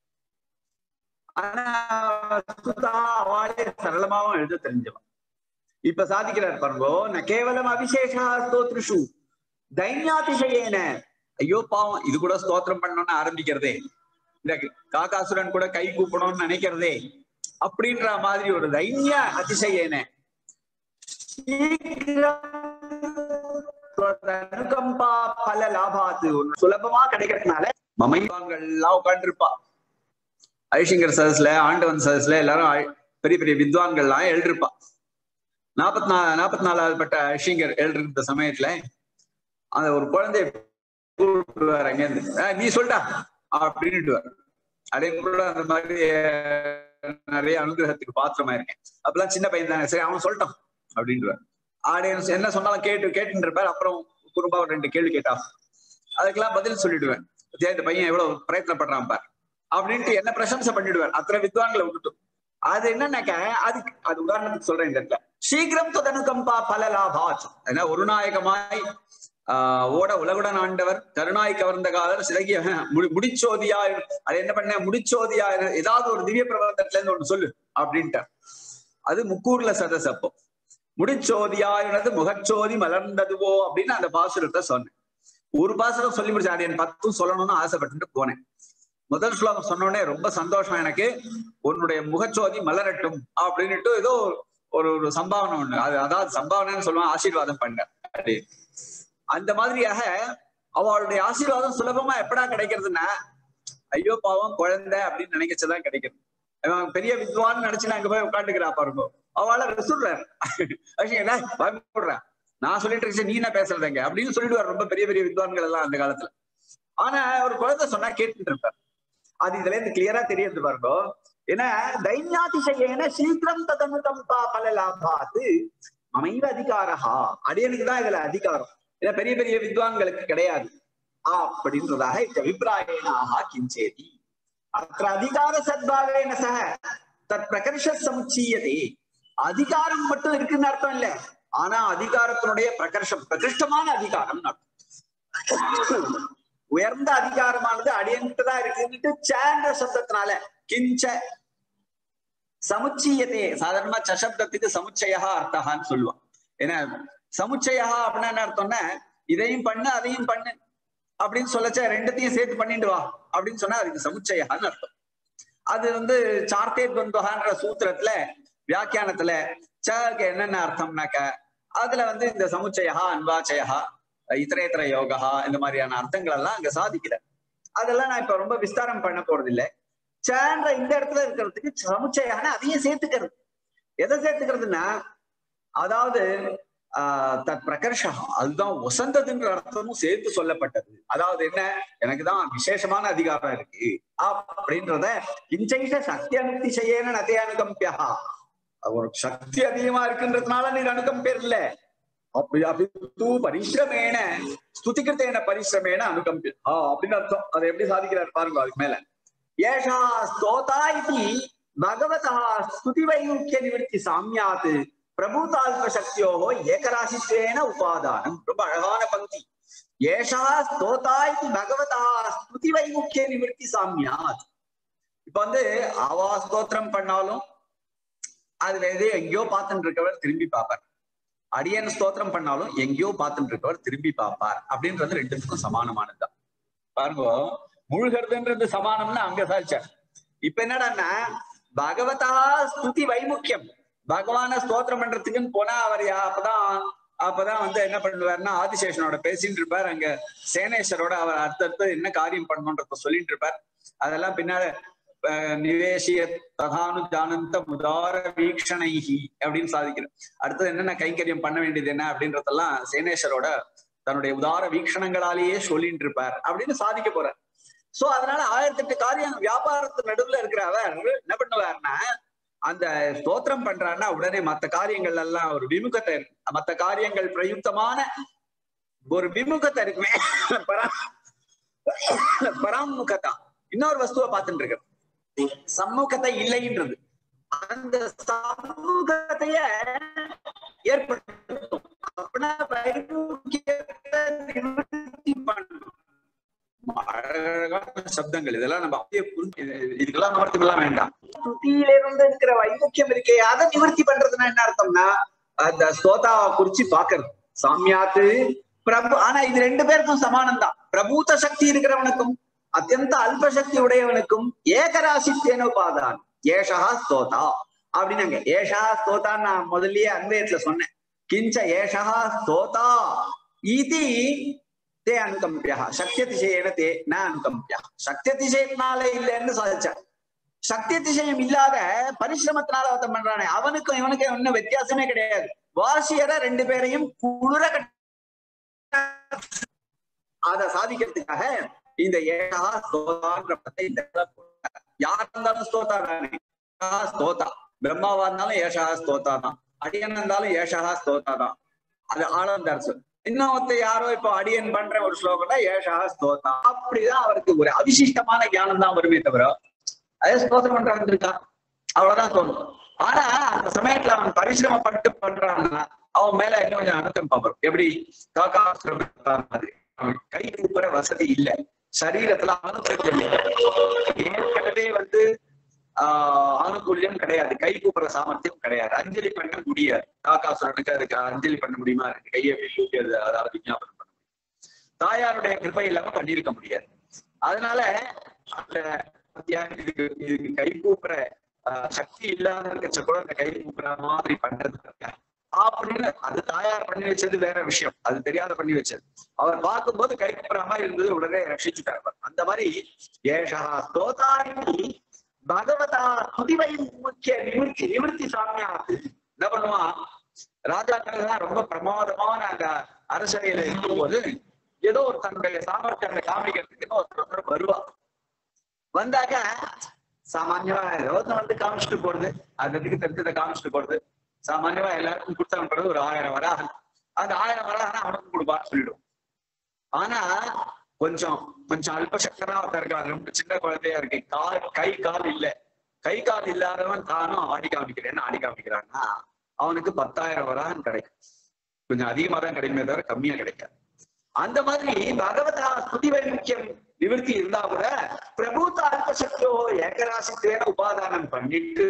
ஆனா அவளே சரளமாவும் எழுத தெரிஞ்சவன். இப்ப சாதிக்கிறார் பாருங்கோ, ந கேவலம் அபிஷேஷா ஸ்தோத்ருஷு தைன்யாதிசயேன. ஐயோ பாவம், இது கூட ஸ்தோத்திரம் பண்ணணும்னு ஆரம்பிக்கிறதே, இந்த காகாசுரன் கூட கை கூப்பணும்னு நினைக்கிறதே அப்படின்ற மாதிரி ஒரு தைன்ய அதிசயேன அனுகம்பா பல லாபாத்து சுலபமா கிடைக்கிறதுனால மமைவான்கள் எல்லாம் உட்கார்ந்து இருப்பா. ஐஷிங்கர் சதஸ்ல, ஆண்டவன் சதஸ்ல எல்லாரும் பெரிய பெரிய வித்வான்கள்லாம் எழுதிருப்பா. நாப்பத்தி நா நாப்பத்தி நாலாவது பட்ட ஐஷிங்கர் எழுதிருந்த சமயத்துல அந்த ஒரு குழந்தைய கூப்பிட்டுவார் அங்கேருந்து, நீ சொல்லிட்டா அப்படின்ட்டு அதே கூட அந்த மாதிரி நிறைய அனுகிரகத்துக்கு பாத்திரமா இருக்கேன். அப்பெல்லாம் சின்ன பையன் தானே, சரி அவன் சொல்லிட்டான் அப்படின்ட்டு ஆடியன்ஸ் என்ன சொன்னாலும் கேட்டு கேட்டுட்டு இருப்பார். அப்புறம் குறும்பா ஒரு ரெண்டு கேள்வி கேட்டா அதுக்கெல்லாம் பதில் சொல்லிடுவேன். இந்த பையன் எவ்வளவு பிரயத்னப்படுறான் பார் அப்படின்ட்டு என்ன பிரசம்சை பண்ணிடுவார். அத்தனை வித்வான்களை விட்டுட்டு அது என்னன்னாக்க அதுக்கு அது உதாரணத்துக்கு சொல்றேன். இந்த இடத்துல சீக்கிரம் தொதனுகம்பா பல லாபாத், ஏன்னா ஒரு நாயகமாய் ஆஹ் ஓட உலகுடன் ஆண்டவர் கருணாய் கவர்ந்த காலர் சிலகிய முடி முடிச்சோதியா அது என்ன பண்ண முடிச்சோதியா ஏதாவது ஒரு திவ்ய பிரபந்தத்துல இருந்து ஒண்ணு சொல்லு அப்படின்ட்டார். அது முக்கூர்ல சதஸ். அப்போ முடிச்சோதியானது முகச்சோதி மலர்ந்ததுவோ அப்படின்னு அந்த பாசுரத்தை சொன்னேன். ஒரு பாசுரம் சொல்லி முடிச்சா அது என் பத்தும் சொல்லணும்னு ஆசைப்பட்டுட்டு போனேன். முதல் ஸ்லோகம் சொன்னோடனே ரொம்ப சந்தோஷம் எனக்கு, உன்னுடைய முகச்சோதி மலரட்டும் அப்படின்னுட்டு ஏதோ ஒரு ஒரு சம்பாவனை ஒண்ணு, அது அதாவது சம்பாவனைன்னு சொல்லுவான், ஆசீர்வாதம் பண்ண அப்படி. அந்த மாதிரியாக அவளுடைய ஆசீர்வாதம் சுலபமா எப்படா கிடைக்கிறதுன்னா, ஐயோ பாவம் குழந்தை அப்படின்னு நினைக்கச்சுதான் கிடைக்கிறது. பெரிய வித்வான் நினைச்சு அங்க போய் உட்காந்துக்கிறா பாருங்க, அவளை சொல்றாரு பயப்படுறேன், நான் சொல்லிட்டு இருக்கேன் நீ என்ன பேசுறதுங்க அப்படின்னு சொல்லிடுவார் ரொம்ப பெரிய பெரிய வித்வான்கள் எல்லாம் அந்த காலத்துல. ஆனா ஒரு குழந்தை சொன்னா கேட்டுட்டு இருப்பார். அது இதுல இருந்து கிளியரா தெரியுது பாருங்க. ஏன்னா தைன்யாதிசயேன சீக்கிரம் ததனுகம்பா பல லாபாத்து அமைந்த அதிகாரஹா, அடியனுக்கு தான் இதுல அதிகாரம், ஏன்னா பெரிய பெரிய வித்வான்களுக்கு கிடையாது அப்படின்றதாக இந்த அபிப்பிராயனாக கிஞ்சேதி அத்த அதிகார சத்பாவேன சக தத் பிரகர்ஷ சமுச்சீயதே. அதிகாரம் மட்டும் இருக்குன்னு அர்த்தம் இல்ல, ஆனா அதிகாரத்தினுடைய பிரகர்ஷம் பிரகிருஷ்டமான அதிகாரம் அர்த்தம். உயர்ந்த அதிகாரமானது அடியன்ட்டு தான் இருக்குன்னுட்டு சேன்ற சப்தத்தினால கிஞ்ச சமுச்சீயதே. சாதாரணமா சசப்தத்துக்கு சமுச்சயா அர்த்தகான்னு சொல்லுவான். ஏன்னா சமுச்சயா அப்படின்னா என்ன அர்த்தம்னா இதையும் பண்ணு அதையும் பண்ணு அப்படின்னு சொல்லச்ச ரெண்டுத்தையும் சேர்த்து பண்ணிட்டு வா அப்படின்னு சொன்னா அதுக்கு சமுச்சயான்னு அர்த்தம். அது வந்து சார்த்தே துவந்தகான்ற சூத்திரத்துல வியாக்கியானத்துல சக்கு என்னென்ன அர்த்தம்னாக்க அதுல வந்து இந்த சமுச்சயா அன்வாச்சயா இத்தரேத்தர யோகா இந்த மாதிரியான அர்த்தங்கள் எல்லாம் அங்க சாதிக்கிற. அதெல்லாம் நான் இப்ப ரொம்ப விஸ்தாரம் பண்ண போறது இல்லை. சேன்ற இந்த இடத்துல இருக்கிறதுக்கு சமுச்சயான அதையும் சேர்த்துக்கிறது. எதை சேர்த்துக்கிறதுனா அதாவது ஆஹ் தத் பிரகர்ஷா, அதுதான் வசந்ததுன்ற அர்த்தமும் சேர்த்து சொல்லப்பட்டது. அதாவது என்ன, எனக்குதான் விசேஷமான அதிகாரம் இருக்கு அப்படின்றத கிஞ்சைஷ சக்தி அனுதிசயேன நதே அனுகம்பியா, ஒரு சக்தி அதிகமா இருக்குன்றதுனால நீ அனுகம்பேர் இல்ல, அப்படி அப்படி பரிசிரமேன ஸ்துதிகிருத்தேன பரிசிரமேன அனுகம்பி அப்படின்னு அர்த்தம். அதை எப்படி சாதிக்கிறார் பாருங்க. அதுக்கு மேல ஏஷா ஸ்தோதா இது பகவதா ஸ்துதி வைமுக்கிய நிவர்த்தி சாமியாத் பிரபூதால்ப சக்தியோகோ ஏகராசித்வேன உபாதானம். ரொம்ப அழகான பங்கி. ஏஷா ஸ்தோதா இது பகவதா ஸ்துதி வைமுக்கிய நிவர்த்தி சாமியாத். இப்ப வந்து அவா ஸ்தோத்திரம் பண்ணாலும் அது வேற எங்கேயோ பார்த்துட்டு இருக்கவர் திரும்பி பார்ப்பார், அடியன் ஸ்தோத்திரம் பண்ணாலும் எங்கேயோ பார்த்துட்டு இருக்கவர் திரும்பி பார்ப்பார் அப்படின்றது ரெண்டுத்துக்கும் சமானமானதுதான். பாருங்க, முழுகிறதுன்றது சமானம்னு அங்க சாதிச்சார். இப்ப என்னடான்னா பகவதா ஸ்துதி வைமுக்கியம், பகவான ஸ்தோத்திரம் பண்றதுக்குன்னு போனா அவர் அப்பதான் அப்பதான் வந்து என்ன பண்ணுவாருன்னா ஆதிசேஷனோட பேசிட்டு இருப்பார், அங்க சேனேஸ்வரோட அவர் அடுத்தடுத்து என்ன காரியம் பண்ணணும்ன்றத சொல்லிட்டு இருப்பார். அதெல்லாம் பின்னால நிவேசிய ததானு ஜானந்த முதார வீக்ஷணைஹி அப்படின்னு சாதிக்கிறேன். அடுத்தது என்னென்ன கைங்கரியம் பண்ண வேண்டியது என்ன அப்படின்றதெல்லாம் சேனேஸ்வரோட தன்னுடைய உதார வீக்ஷணங்களாலேயே சொல்லிட்டு இருப்பார் அப்படின்னு சாதிக்க போறார். சோ அதனால ஆயிரத்தி எட்டு காரியம் வியாபாரத்து நடுவுல இருக்கிற அவர் என்ன பண்ணுவார்னா, அந்த ஸ்தோத்திரம் பண்றாருன்னா உடனே மற்ற காரியங்கள் எல்லாம் ஒரு விமுகத்தை இருக்கு. மற்ற காரியங்கள் பிரயுக்தமான ஒரு விமுகத்தை இருக்குமே, பராமுகத்தா. இன்னொரு வஸ்துவை பார்த்துட்டு இருக்கு, சமூகத்தை இல்லைன்றது. அந்த சமூகத்தைய ஏற்படுத்தும் சப்தங்கள். இதெல்லாம் நம்ம இதுக்கெல்லாம் நிவர்த்திலாம் வேண்டாம். துதியில இருந்து இருக்கிற வைமுக்கியம் இருக்கே, அதை நிவர்த்தி பண்றதுன்னா என்ன அர்த்தம்னா, அந்த ஸ்தோதாவை குறிச்சு பாக்குறது சாமியாத்து பிரபு. ஆனா இது ரெண்டு பேருக்கும் சமானம் தான். பிரபூத சக்தி இருக்கிறவனுக்கும் அத்தியந்த அல்பசக்தி உடையவனுக்கும் ஏகராசித்தேன உபாதான் ஏஷா ஸ்தோதா அப்படின்னாங்க. ஏஷா ஸ்தோதான் நான் முதல்லயே அன்வயத்துல சொன்னேன். கிஞ்ச ஏஷா ஸ்தோதா இது தே அனுகம்பியா சக்தியதிசயன தே ந அனுகம்பியா. சக்தியதிசயத்தினால இல்லைன்னு சாதிச்சான். சக்தியதிசயம் இல்லாத பரிசிரமத்தினால ஒருத்தன் பண்றானே, அவனுக்கும் இவனுக்கும் இன்னும் வித்தியாசமே கிடையாது. வாசியரை ரெண்டு பேரையும் குளிர அதை சாதிக்கிறதுக்காக இந்த ஏஷா ஸ்தோதான்ற பத்தை யார் இருந்தாலும் ஸ்தோதா தானே. ஸ்தோதா பிரம்மாவா இருந்தாலும் ஏஷா ஸ்தோதா தான், அடியன் இருந்தாலும் ஏஷா ஸ்தோதா தான். அது ஆனந்த அரசு. இன்னொருத்த யாரோ இப்போ அடியன் பண்ற ஒரு ஸ்லோகம்னா ஏஷா ஸ்தோதா. அப்படிதான் அவருக்கு ஒரு அவிசிஷ்டமான ஞானம் தான் வருமே தவிர அதே ஸ்தோத்திரம் பண்றாங்க இருக்கா அவ்வளவுதான் தோணும். ஆனா அந்த சமயத்துல அவன் பரிசிரமப்பட்டு பண்றான்னா அவன் மேல இன்னும் கொஞ்சம் அனுக்கம் பார்ப்போம். எப்படி காக்கா மாதிரி கை கூப்புற வசதி இல்லை, சரீரத்துல அனுகூல்யம் ஏற்கனவே வந்து ஆஹ் அனுகூல்யம் கிடையாது, கை கூப்புற சாமர்த்தியம் கிடையாது, அஞ்சலி பண்ண முடியாது. காக்காசுரனுக்கு அதுக்கு அஞ்சலி பண்ண முடியுமா இருக்கு, கையை வெளியூட்டி அது அதாவது விஞ்ஞாபனம் பண்ண முடியும். தாயாருடைய கிருப்பை இல்லாம பண்ணியிருக்க முடியாது. அதனால அந்த இதுக்கு இதுக்கு கை கூப்புற ஆஹ் சக்தி இல்லாத இருக்க கூட அந்த கை கூப்புற மாதிரி பண்றது அப்படின்னு அது தாயார் பண்ணி வச்சது வேற விஷயம், அது தெரியாத பண்ணி வச்சது. அவர் பார்க்கும்போது கை கூப்புற மாதிரி இருந்தது, உடனே ரட்சிச்சுட்டார். அந்த மாதிரி ஏஷா ஸ்தோதாரி பகவதா துதிவை முக்கிய நிவர்த்தி நிவர்த்தி சாமியா என்ன பண்ணுவான். ராஜாக்கள் தான் ரொம்ப பிரமாதமான அந்த அரசவையில இருக்கும்போது ஏதோ ஒரு தன்னுடைய சாமர்த்தியத்தை காமிக்கிறதுக்கு ஒருத்தர் வருவா. வந்தாக்க சாமான்யமா ஏதோ வந்து காமிச்சுட்டு போறது, அதுக்கு தெரிஞ்சதை காமிச்சுட்டு போறது. சாமான்யமா எல்லாருக்கும் கொடுத்தாங்க ஒரு ஆயிரம் வராக, அந்த ஆயிரம் வராக அவனுக்கும் கொடுப்பான்னு சொல்லிடும். ஆனா கொஞ்சம் கொஞ்சம் அல்பசக்தனா ஒருத்தர் இருக்காரு, ரொம்ப சின்ன குழந்தையா இருக்கு, கால் கை கால் இல்லை, கை கால் இல்லாதவன் தானும் ஆடி காமிக்கிறேன்னு ஆடி காமிக்கிறான்னா அவனுக்கு பத்தாயிரம் வராகன்னு கிடைக்கும். கொஞ்சம் அதிகமா தான் கிடைக்குமே தவிர கம்மியா கிடைக்காது. அந்த மாதிரி பகவதா ஸ்துதி வைமுக்கியம் நிவர்த்தி இருந்தா கூட பிரபுத்த அல்பசக்தியோ ஏகராசித்தேன உபாதானம் பண்ணிட்டு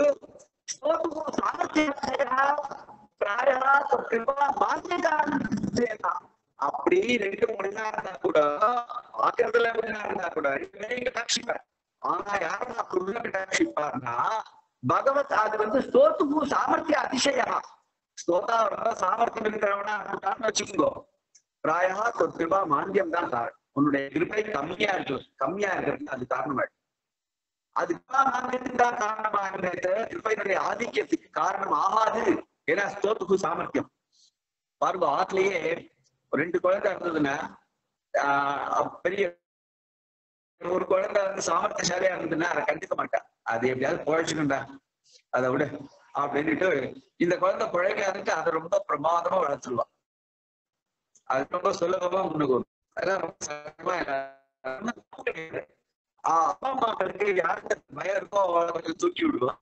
அப்படி ரெண்டு மணி நேரம் இருந்தா கூட ஆக்கிறதுல மணி நேரம் இருந்தா கூட கட்டாட்சிப்பார். ஆனா யாரும் குருல கட்டாட்சிப்பார்னா பகவத் அது வந்து ஸ்தோத்துக்கு சாமர்த்திய அதிசயா ஸ்தோதா சாமர்த்தியம் இருக்கிறவனா வச்சுக்கோ. பிராயா கிருபா மாந்தியம் தான் காரணம். உன்னுடைய கிருபை கம்மியா இருக்கு, கம்மியா இருக்கிறது அது காரணமாயிடும். அதுக்காக மாந்தியத்துக்கு காரணமா கிருபையினுடைய ஆதிக்கத்துக்கு காரணம் ஆகாது. ஏன்னா ஸ்தோத்துக்கு சாமர்த்தியம் பாருங்க. ஆத்துலயே ரெண்டு குழந்தை இருந்ததுன்னா ஆஹ் பெரிய ஒரு குழந்தை வந்து சாமர்த்தியசாலியா இருந்ததுன்னா அதை கண்டுக்க மாட்டான். அது எப்படியாவது குழைச்சுக்கண்டா அதை விட அப்படின்னுட்டு இந்த குழந்தை குழைக்காதுக்கு அதை ரொம்ப பிரமாதமா வளர்த்துருவான். அது ரொம்ப சுலபமா முன்னுக்கு வரும். அதெல்லாம் ரொம்ப ஆஹ் அப்பா அம்மாக்களுக்கு யாருக்கு பயம் இருக்கோ அவளை கொஞ்சம் தூக்கி விடுவான்.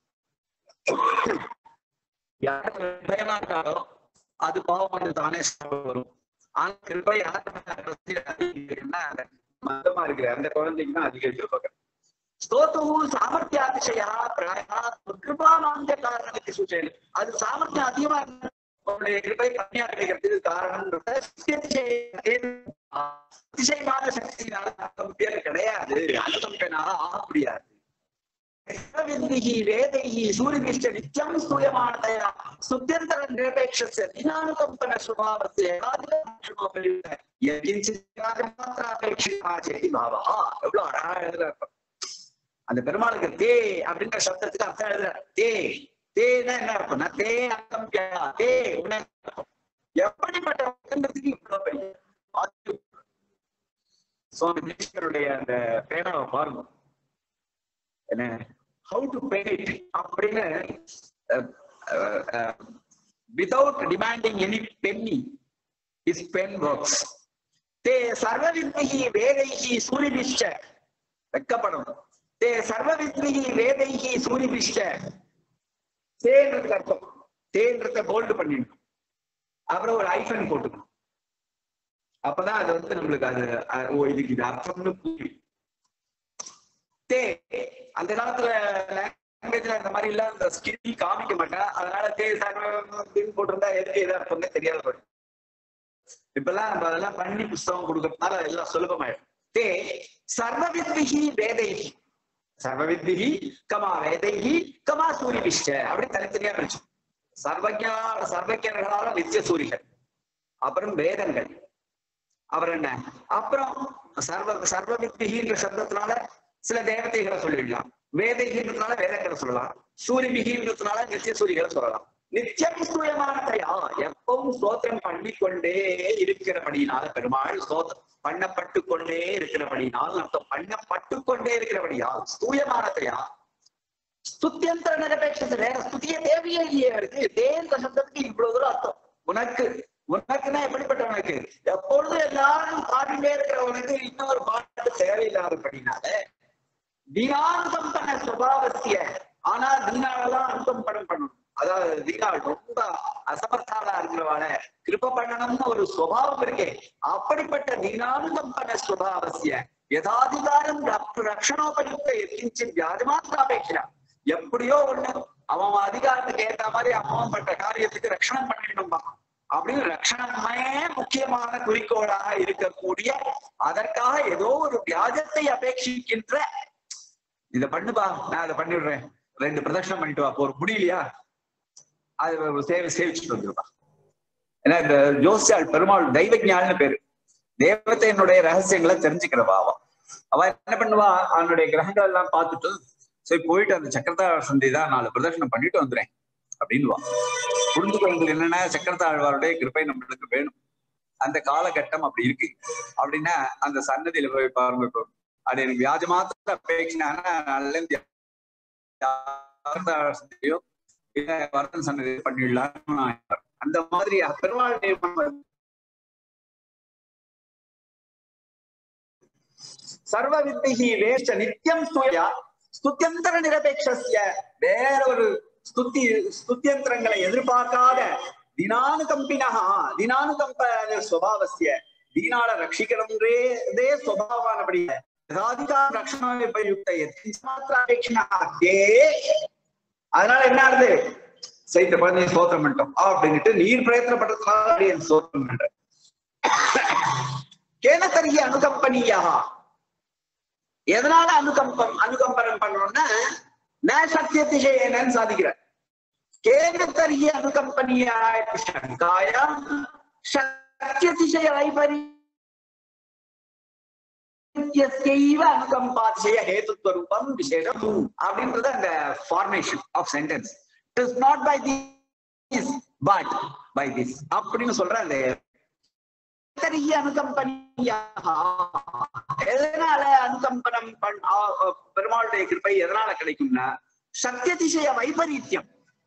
யாருக்கு பயமா இருக்காரோ அது பாவம் வந்து தானே வரும். ஆனா கிருபை யாருன்னா மந்தமா இருக்கிற அந்த குழந்தைக்கு தான் அதிக எதிர்பார்க்கிறேன். ஸ்தோத்து சாமர்த்தியாதிசயா பிராயா கிருபா மாந்திய காரணத்துக்கு சூச்சனை. அது சாமர்த்தியம் அதிகமா இருக்கு, அவனுடைய கிருபை கம்மியா கிடைக்கிறதுக்கு காரணம் அதிசயமான சக்தினால பேர் கிடையாது, அனுகம்பனால ஆக முடியாது. சூரியனிஷ்ட நித்தியம் சூயமானதையா சுத்தியந்தர நிரபேட்ச தினானுகம்பன சுபாவத்தை எவ்வளவு அழகா எழுதுறாரு. அந்த பெருமாளுக்கு தே அப்படின்ற சப்தத்துக்கு அர்த்தம் எழுதுற. தே தேனா என்ன அர்த்தம்னா தே அர்த்தம் தே எப்படிப்பட்டதுக்கு இவ்வளவு பெரிய சுவாமி தேசிகருடைய அந்த பேனாவை பாருங்க என்ன ஹவு டு பே இட் அப்படின்னு without demanding any penny is pen works. தே சர்வவித்மிகி வேதைகி சூரிபிஷ்ட வெக்கப்படணும். தே சர்வவித்மிகி வேதைகி சூரிபிஷ்ட தேன்றதுக்கு அர்த்தம். தேன்றத போல்டு பண்ணிடணும். அப்புறம் ஒரு ஐஃபன் போட்டுக்கணும். அப்பதான் அது வந்து நம்மளுக்கு அது ஓ இதுக்கு இது அர்த்தம்னு புரியும். தே அந்த காலத்துல லாங்குவேஜ்ல இந்த மாதிரி இல்ல அந்த ஸ்கில் காமிக்க மாட்டேன். அதனால தே சர்வம் போட்டிருந்தா எதுக்கு எது அர்த்தம்னே தெரியாத போயிடும். இப்பெல்லாம் நம்ம அதெல்லாம் பண்ணி புஸ்தகம் கொடுக்கறதுனால எல்லாம் சுலபமாயிடும். தே சர்வவித்விஹி வேதைஹி சர்வவித்விஹி கமா வேதைஹி கமா சூரிபிஷ்ட அப்படி தனித்தனியா நினைச்சோம். சர்வஜா சர்வஜர்களால நித்திய சூரிகள், அப்புறம் வேதங்கள், அப்புறம் என்ன அப்புறம் சர்வ சர்வவித்விஹின்ற சப்தத்தினால சில தேவதைகளை சொல்லிடலாம். வேதைகின்றதுனால வேதங்களை சொல்லலாம். சூரிபிகின்றதுனால நித்திய சூரிகளை சொல்லலாம். நித்தியம் சூயமானதையா எப்பவும் ஸ்தோத்திரம் பண்ணிக்கொண்டே இருக்கிறபடினால பெருமாள் ஸ்தோத்திரம் பண்ணப்பட்டு கொண்டே இருக்கிறபடினால் அர்த்தம். பண்ணப்பட்டு கொண்டே இருக்கிறபடியால் ஸ்தூயமானதையா ஸ்துத்தியந்திர நிரபேட்சத்தை வேற ஸ்துதிய தேவையே இல்லையே இருக்கு. தேந்த சப்தத்துக்கு இவ்வளவு தூரம் அர்த்தம். உனக்கு உனக்குன்னா எப்படிப்பட்டவனுக்கு எப்பொழுதும் எல்லாரும் பாடிட்டே இருக்கிறவனுக்கு இன்னொரு பாட்டு தேவையில்லாதபடினால தீனானுகம் பண்ண சுபாவசிய ஆனா தீனாலெல்லாம் அனுகம் படம் பண்ணணும். அதாவது தீனாள் ரொம்ப அசமர்த்தாளா இருக்கிறவான கிருப பண்ணணும்னு ஒரு சுபாவம் இருக்கே. அப்படிப்பட்ட தீனானுகம் பண்ண சுபாவசிய யதாதிகாரம் ரக்ஷணோபயுக்த எத்தின் வியாதிமாத்திராபேட்சா எப்படியோ ஒண்ணு அவன் அதிகாரத்துக்கு ஏற்ற மாதிரி அவன் பண்ற காரியத்துக்கு ரட்சணம் பண்ணிடணும்பா அப்படின்னு ரட்சணமே முக்கியமான குறிக்கோளாக இருக்கக்கூடிய அதற்காக ஏதோ ஒரு வியாஜத்தை அபேட்சிக்கின்ற இதை பண்ணுப்பா நான் அதை பண்ணிடுறேன் ரெண்டு பிரதட்சணம் பண்ணிட்டு வா ஒரு முடியலையா அது சேவை சேவிச்சுட்டு வந்துருப்பா. ஏன்னா இந்த ஜோசியாள் பெருமாள் தெய்வஞான்னு பேரு. தேவத்தையினுடைய ரகசியங்களை தெரிஞ்சுக்கிறவா அவ. அவ என்ன பண்ணுவா அவனுடைய கிரகங்கள் எல்லாம் பார்த்துட்டு சரி போயிட்டு அந்த சக்கரத்தாழ் சந்தி தான் நாலு பிரதட்சணம் பண்ணிட்டு வந்துடுறேன் அப்படின்வா. புரிஞ்சுக்கொள்ளுங்க என்னன்னா சக்கரத்தாழ்வாருடைய கிருப்பை நம்மளுக்கு வேணும். அந்த காலகட்டம் அப்படி இருக்கு அப்படின்னா அந்த சன்னதியில போய் பாருங்க. இப்போ அது எனக்கு வியாஜ மாத்திர அபேட்சைனா நல்ல வர்த்தன் சன்னதி பண்ணிடலாம். அந்த மாதிரி பெருமாள் சர்வ வித்திகி வேஷ்ட நித்தியம் ஸ்தூயா ஸ்துத்தியந்தர நிரபேட்சஸ்ய வேற ஒரு ஸ்துதி ஸ்துத்தியந்திரங்களை எதிர்பார்க்காத தினானுகம்பினஹா தினானுகம்ப சுபாவசிய தீனால ரட்சிக்கணும்ன்றே சுபாவானபடி யதாதிகார ரக்ஷணோபயுக்த யத்மாத்ராபேட்சணாதே. அதனால என்ன ஆகுது சைத்த குழந்தைய ஸ்தோத்திரம் பண்ணிட்டோம் அப்படின்ட்டு நீர் பிரயத்தனப்பட்டதுனால என் ஸ்தோத்திரம் பண்ற கேனத்தரிய அனுகம்பனியா. எதனால அனுகம்பம் அனுகம்பனம் பண்ணோம்னா ந சத்தியதிசயன்னு சாதிக்கிற கேனத்தரிய அனுகம்பனியாய சங்காயம் சத்தியதிசய வைபரி அனுகம்பாதிசய ஹேதுத்வரூபம் விசேஷம் அப்படின்றது அந்த formation of sentence. It is not by this but by this அப்படின்னு சொல்ற அந்த எதனால அனுகம்பனம் பெருமாளுடைய கிருப்பை எதனால கிடைக்கும்னா சத்தியதிசய வைபரீத்தியம்.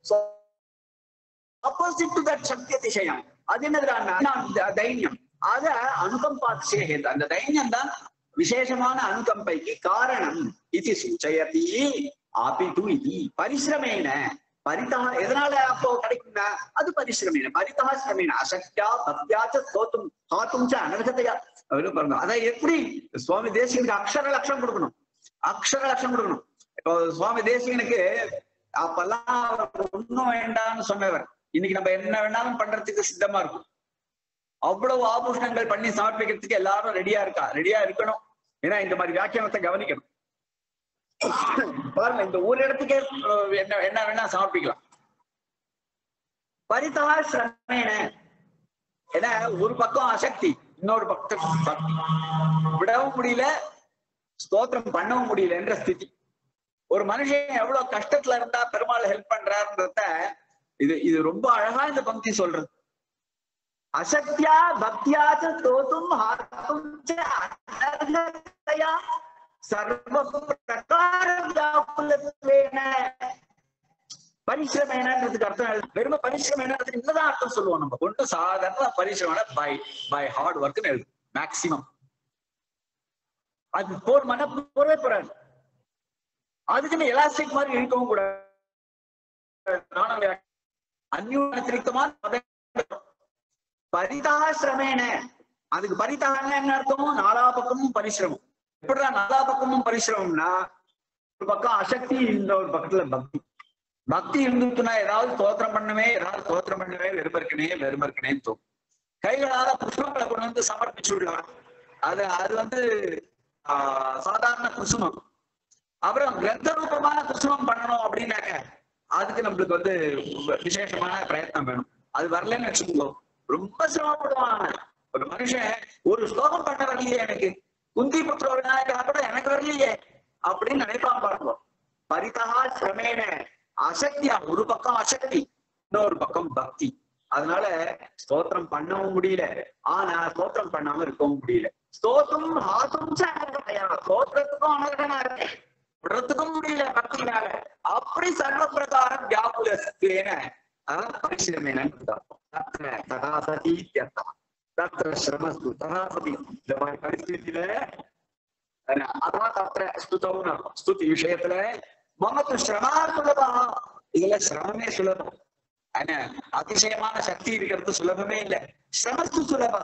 ஆப்போசிட் டு தட் சத்தியதிசயம் அது என்னதுன்னா தைன்யம். அத அனுகம்பாதிசய ஹேது. அந்த தைன்யம் தான் விசேஷமான அனுகம்பைக்கு காரணம். இது சூச்சயதி ஆபிது இது பரிசிரமேன பரிதா. எதனால அப்போ கிடைக்கும்னா அது பரிசிரமேன பரிதா சிரமேன அசக்தியா பக்தியாச்ச ஸ்தோத்தும் ஹாத்தும் ச அனர்ஹதையா அப்படின்னு பாருங்க. அதை எப்படி சுவாமி தேசிகனுக்கு அக்ஷர லட்சம் கொடுக்கணும் அக்ஷர லட்சம் கொடுக்கணும். இப்போ சுவாமி தேசிகனுக்கு அப்பெல்லாம் ஒன்னும் வேண்டாம்னு சொன்னவர். இன்னைக்கு நம்ம என்ன வேணாலும் பண்றதுக்கு சித்தமா இருக்கும். அவ்வளவு ஆபூஷணங்கள் பண்ணி சமர்ப்பிக்கிறதுக்கு எல்லாரும் ரெடியா இருக்கா ரெடியா இருக்கணும். ஏன்னா இந்த மாதிரி வியாக்கியானத்தை கவனிக்கணும். பாருங்க இந்த ஒரு இடத்துக்கே என்ன என்ன வேணா சமர்ப்பிக்கலாம். பரிதா சிரமேன ஏன்னா ஒரு பக்கம் அசக்தி இன்னொரு பக்கம் சக்தி. விடவும் முடியல ஸ்தோத்திரம் பண்ணவும் முடியல என்ற ஸ்திதி. ஒரு மனுஷன் எவ்வளவு கஷ்டத்துல இருந்தா பெருமாள் ஹெல்ப் பண்றாருன்றத இது இது ரொம்ப அழகா இந்த பக்தி சொல்றது. அசக்தியா பக்தியாச்ச தோத்தும் ஹாத்தும் சர்வ பிரகார வியாக்குலத்வேன பரிசிரமேனன்றதுக்கு அர்த்தம் வெறும பரிசிரமேனன்றதுக்கு இன்னதான் அர்த்தம் சொல்லுவோம். நம்ம கொண்டு சாதாரண பரிசிரம பை பை ஹார்ட் ஒர்க்னு எழுது மேக்சிமம். அது போர் மன போரவே போறாது. அதுக்குன்னு எலாஸ்டிக் மாதிரி இருக்கவும் கூடாது. அந்யூனத்திரிக்தமா பரிதாசிரமேன, அதுக்கு பரிதான என்ன அர்த்தமும் நாலா பக்கமும் பரிசிரமம். எப்படிதான் நாலா பக்கமும் பரிசிரமம்னா, ஒரு பக்கம் அசக்தி, இன்னொரு பக்கத்துல பக்தி. பக்தி இருந்துச்சுன்னா ஏதாவது தோத்திரம் பண்ணவே ஏதாவது தோத்திரம் பண்ணவே வெறுமற்கனே வெறுமற்கனேன்னு தோணும். கைகளால புஷ்பங்களை கொண்டு வந்து சமர்ப்பிச்சு விடலாம். அது அது வந்து ஆஹ் சாதாரண குசுமம். அப்புறம் கிரந்த ரூபமான குசுமம் பண்ணணும் அப்படின்னாக்க அதுக்கு நம்மளுக்கு வந்து விசேஷமான பிரயத்னம் வேணும். அது வரலன்னு வச்சுக்கோங்க, ரொம்ப சிரமப்படுவாங்க. ஒரு மனுஷன் ஒரு ஸ்லோகம் பண்ண வரலையே, எனக்கு குந்தி புத்திர விநாயகா கூட எனக்கு வரலையே அப்படின்னு நினைப்பான் பாருங்க. பரிதா சிரமேன அசக்தியா, ஒரு பக்கம் அசக்தி, இன்னொரு பக்கம் பக்தி. அதனால ஸ்தோத்திரம் பண்ணவும் முடியல, ஆனா ஸ்தோத்திரம் பண்ணாம இருக்கவும் முடியல. ஸ்தோத்திரம் ஹாத்தும் ஸ்தோத்திரத்துக்கும் அனர்கனா இருக்கு, விடுறதுக்கும் முடியல பக்தினால. அப்படி சர்வ பிரகாரம் வியாக்குலேன பரிசிரமேன ததாசதி தத்திர ஸ்ரமஸ்து ததாசதி. இந்த மாதிரி பரிஸ்திதியில அதான் தத்திர ஸ்துதம்னு ஸ்துதி விஷயத்துல மமத்து சிரமா சுலபா, இதுல சிரமமே சுலபம். ஆனா அதிசயமான சக்தி இருக்கிறது சுலபமே இல்லை. சிரமஸ்து சுலபா,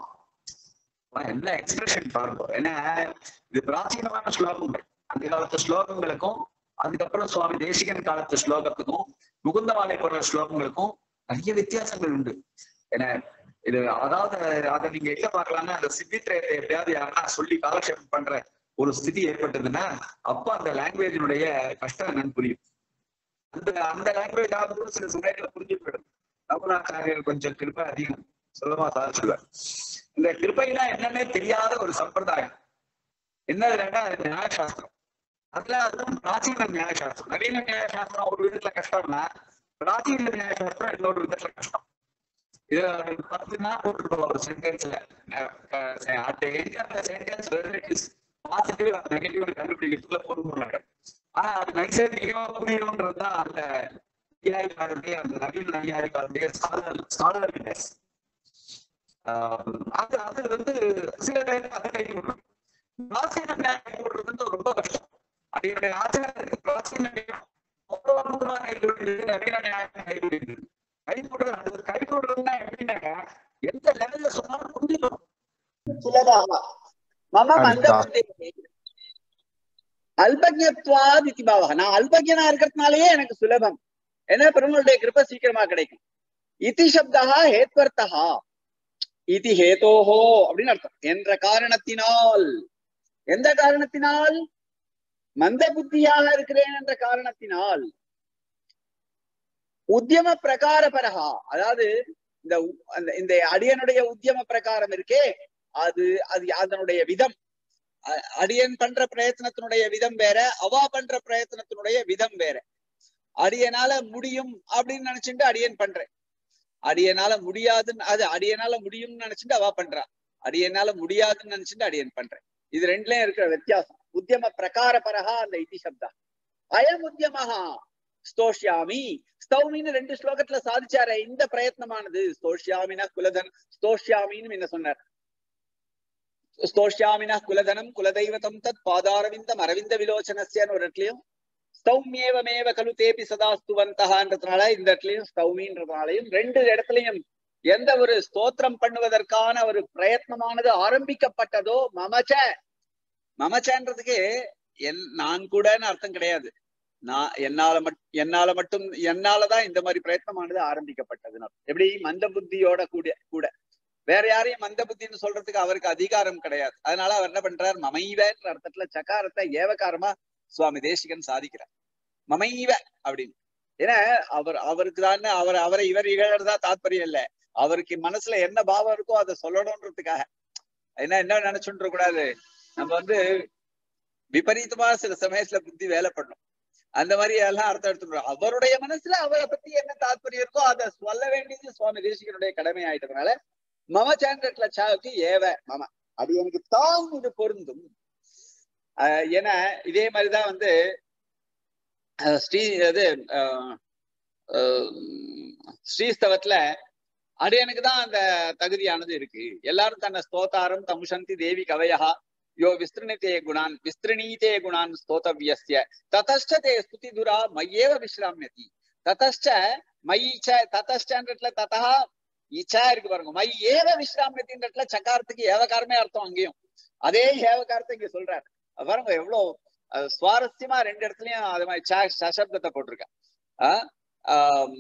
என்ன எக்ஸ்பிரஷன் பாருங்க. ஏன்னா இது பிராச்சீனமான ஸ்லோகங்கள். அந்த காலத்து ஸ்லோகங்களுக்கும் அதுக்கப்புறம் சுவாமி தேசிகன் காலத்து ஸ்லோகத்துக்கும் முகுந்தமாலை போற ஸ்லோகங்களுக்கும் நிறைய வித்தியாசங்கள் உண்டு. ஏன்னா இது அதாவது அதை நீங்க எங்க பார்க்கலாம்னா, அந்த சித்தித்திரத்தை எப்படியாவது யாருன்னா சொல்லி காலக்ஷேபம் பண்ற ஒரு ஸ்திதி ஏற்பட்டதுன்னா அப்ப அந்த லாங்குவேஜினுடைய கஷ்டம் என்னன்னு புரியும். அந்த அந்த லாங்குவேஜ் ஆகும்போது சில சமயத்துல புரிஞ்சு போயிடும். ரகுநாச்சாரியர் கொஞ்சம் கிருப்பை அதிகம், சுலபமா தான் சொல்லுவார். இந்த கிருப்பைனா என்னன்னே தெரியாத ஒரு சம்பிரதாயம். என்னதுன்னா நியாயசாஸ்திரம். அதுல அதுவும் பிராச்சீன நியாயசாஸ்திரம். நவீன நியாயசாஸ்திரம் ஒரு விதத்துல கஷ்டம்னா, பிராச்சீன நியாயசாஸ்திரம் இன்னொரு விதத்துல கஷ்டம். இது பார்த்தீங்கன்னா ஒரு சென்டென்ஸ்ல பாசிட்டிவ் நெகட்டிவ் கண்டுபிடிக்கிறதுல பொருள். ஆனா அது நைசர்கிகமா புரியணும்ன்றதுதான் அந்த நையாயிகாருடைய அந்த நவீன நையாயிகாருடைய ஸ்காலர்லினஸ். அது அது வந்து சில பேருக்கு அதை கை விடுறது. பிராச்சீன நியாயம் போடுறது வந்து ரொம்ப கஷ்டம். அதனுடைய ஆச்சாரத்துக்கு பிராச்சீன நவீன நியாயம் கைவிடுது. கை போடுறது அது கை போடுறதுன்னா எப்படின்னாக்கா எந்த லெவல்ல சொன்னாலும் புரிஞ்சுக்கணும். சுலபமா மம மந்த அல்பஜத்வாத் இதி பாவக, நான் அல்பஜனா இருக்கிறதுனாலயே எனக்கு சுலபம். ஏன்னா பெருமாளுடைய கிருபை சீக்கிரமா கிடைக்கும். இதி சப்தா ஹேத்வர்த்தா, இதி ஹேதோஹோ அப்படின்னு அர்த்தம். என்ற காரணத்தினால், எந்த காரணத்தினால்? மந்த புத்தியாக இருக்கிறேன் என்ற காரணத்தினால். உத்தியம பிரகார பரஹா, அதாவது இந்த இந்த அடியனுடைய உத்தியம பிரகாரம் இருக்கே, அது அது அதனுடைய விதம். அடியன் பண்ற பிரயத்னத்தினுடைய விதம் வேற, அவா பண்ற பிரயத்னத்தினுடைய விதம் வேற. அடியனால முடியும் அப்படின்னு நினைச்சுட்டு அடியன் பண்றேன், அடியனால முடியாதுன்னு அது அடியனால முடியும்னு நினைச்சுட்டு அவா பண்றா, அடியனால முடியாதுன்னு நினைச்சுட்டு அடியன் பண்றேன். இது ரெண்டுலயும் இருக்கிற வித்தியாசம். உத்தியம பிரகார பரஹா அந்த இதி சப்தா. அயம் உத்தியமஹா ஸ்தோஷ்யாமி ஸ்தௌமின்னு ரெண்டு ஸ்லோகத்துல சாதிச்சாரு. இந்த பிரயத்னமானது ஸ்தோஷ்யாமினா குலதன், ஸ்தோஷ்யாமின்னு என்ன சொன்னார்? ஸ்தோஷ்யாமினா குலதனம் குலதெய்வதம் தத் பாதாரவிந்தம் அரவிந்த விலோச்சனஸ்யன்னு ஒரு இடத்துலயும், ஸ்தௌமியேவமேவ கலு தேபி சதா ஸ்துவந்தஹான்றதுனால இந்த இடத்துலயும் ஸ்தௌமின்றதுனாலையும் ரெண்டு இடத்துலயும் எந்த ஒரு ஸ்தோத்திரம் பண்ணுவதற்கான ஒரு பிரயத்னமானது ஆரம்பிக்கப்பட்டதோ, மமச்ச மமச்சன்றதுக்கு என் நான் கூடன்னு அர்த்தம் கிடையாது. நான் என்னால மட் என்னால மட்டும் என்னாலதான் இந்த மாதிரி பிரயத்னமானது ஆரம்பிக்கப்பட்டதுன்னு. எப்படி மந்த புத்தியோட கூட கூட வேற யாரையும் மந்த புத்தின்னு சொல்றதுக்கு அவருக்கு அதிகாரம் கிடையாது. அதனால அவர் என்ன பண்றார்? மமைவன்ற அர்த்தத்துல சகாரத்தை ஏவகாரமா சுவாமி தேசிகன் சாதிக்கிறார். மமைவ அப்படின்னு. ஏன்னா அவர் அவருக்கு தான் அவர் அவரை இவர் இகழறதா தாத்பரியம் இல்லை. அவருக்கு மனசுல என்ன பாவம் இருக்கோ அதை சொல்லணும்ன்றதுக்காக. என்ன என்ன நினைச்சுட்டு கூடாது, நம்ம வந்து விபரீதமா சில சமயத்துல புத்தி வேலை பண்ணும். அந்த மாதிரி எல்லாம் அர்த்தம் எடுத்துக்கிறோம். அவருடைய மனசுல அவரை பத்தி என்ன தாற்பயம் இருக்கோ அதை சொல்ல வேண்டியது சுவாமி தேசிகனுடைய கடமை ஆயிட்டதுனால மம சாண்டட்ல சாவுக்கு ஏவ மம அது எனக்கு தான் இது பொருந்தும். ஆஹ் ஏன்னா இதே மாதிரிதான் வந்து ஸ்ரீ இது ஸ்ரீஸ்தவத்துல அடியனுக்கு தான் அந்த தகுதியானது இருக்கு. எல்லாரும் தன்னை ஸ்தோதாரம் தமுஷந்தி தேவி கவயா யோ விஸ்திருணித்தே குணான் விஸ்திருணீதே குணான் ஸ்தோதவ்யஸ்ய ததஷ்ட தே ஸ்துதிதுரா மையேவ விஸ்ராமியதி. ததஷ்ட மைச்ச ததஷ்டன்றதுல ததா இச்சா இருக்கு பாருங்க. மை ஏவ விஸ்ராமியத்தின்றதுல சக்காரத்துக்கு ஏவகாரமே அர்த்தம். அங்கேயும் அதே ஏவகாரத்தை இங்க சொல்றாரு பாருங்க. எவ்வளவு சுவாரஸ்யமா ரெண்டு இடத்துலயும் அது மாதிரி சசப்தத்தை போட்டிருக்கேன். ஆஹ்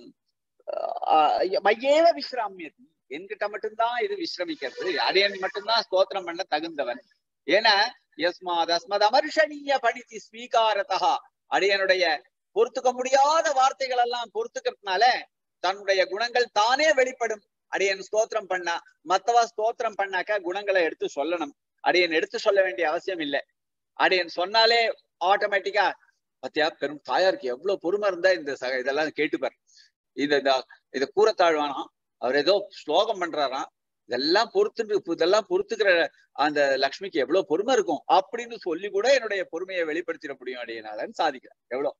மையேவ விஸ்ராமியதி என்கிட்ட மட்டும்தான் இது விஸ்ரமிக்கிறது. அடியன் மட்டும்தான் ஸ்தோத்திரம் பண்ண தகுந்தவன். ஏன்னா யஸ்மாத் அஸ்மத் அமர்ஷணீய பணித்தி ஸ்வீகாரதா அடியனுடைய பொறுத்துக்க முடியாத வார்த்தைகள் எல்லாம் பொறுத்துக்கிறதுனால தன்னுடைய குணங்கள் தானே வெளிப்படும். அடியன் ஸ்தோத்திரம் பண்ணா மத்தவா ஸ்தோத்திரம் பண்ணாக்க குணங்களை எடுத்து சொல்லணும். அடியன் எடுத்து சொல்ல வேண்டிய அவசியம் இல்லை. அடியன் சொன்னாலே ஆட்டோமேட்டிக்கா பத்தியா பெரும் தாயாருக்கு எவ்வளவு பொறுமை இருந்தா இந்த இதெல்லாம் கேட்டுப்பார். இது இதை கூறத்தாழ்வானா அவர் ஏதோ ஸ்லோகம் பண்றாராம், இதெல்லாம் பொறுத்து இதெல்லாம் பொறுத்துக்கிற அந்த லக்ஷ்மிக்கு எவ்வளவு பொறுமை இருக்கும் அப்படின்னு சொல்லி கூட என்னுடைய பொறுமையை வெளிப்படுத்திட முடியும் அடியனாலன்னு சாதிக்கிறேன். எவ்வளவு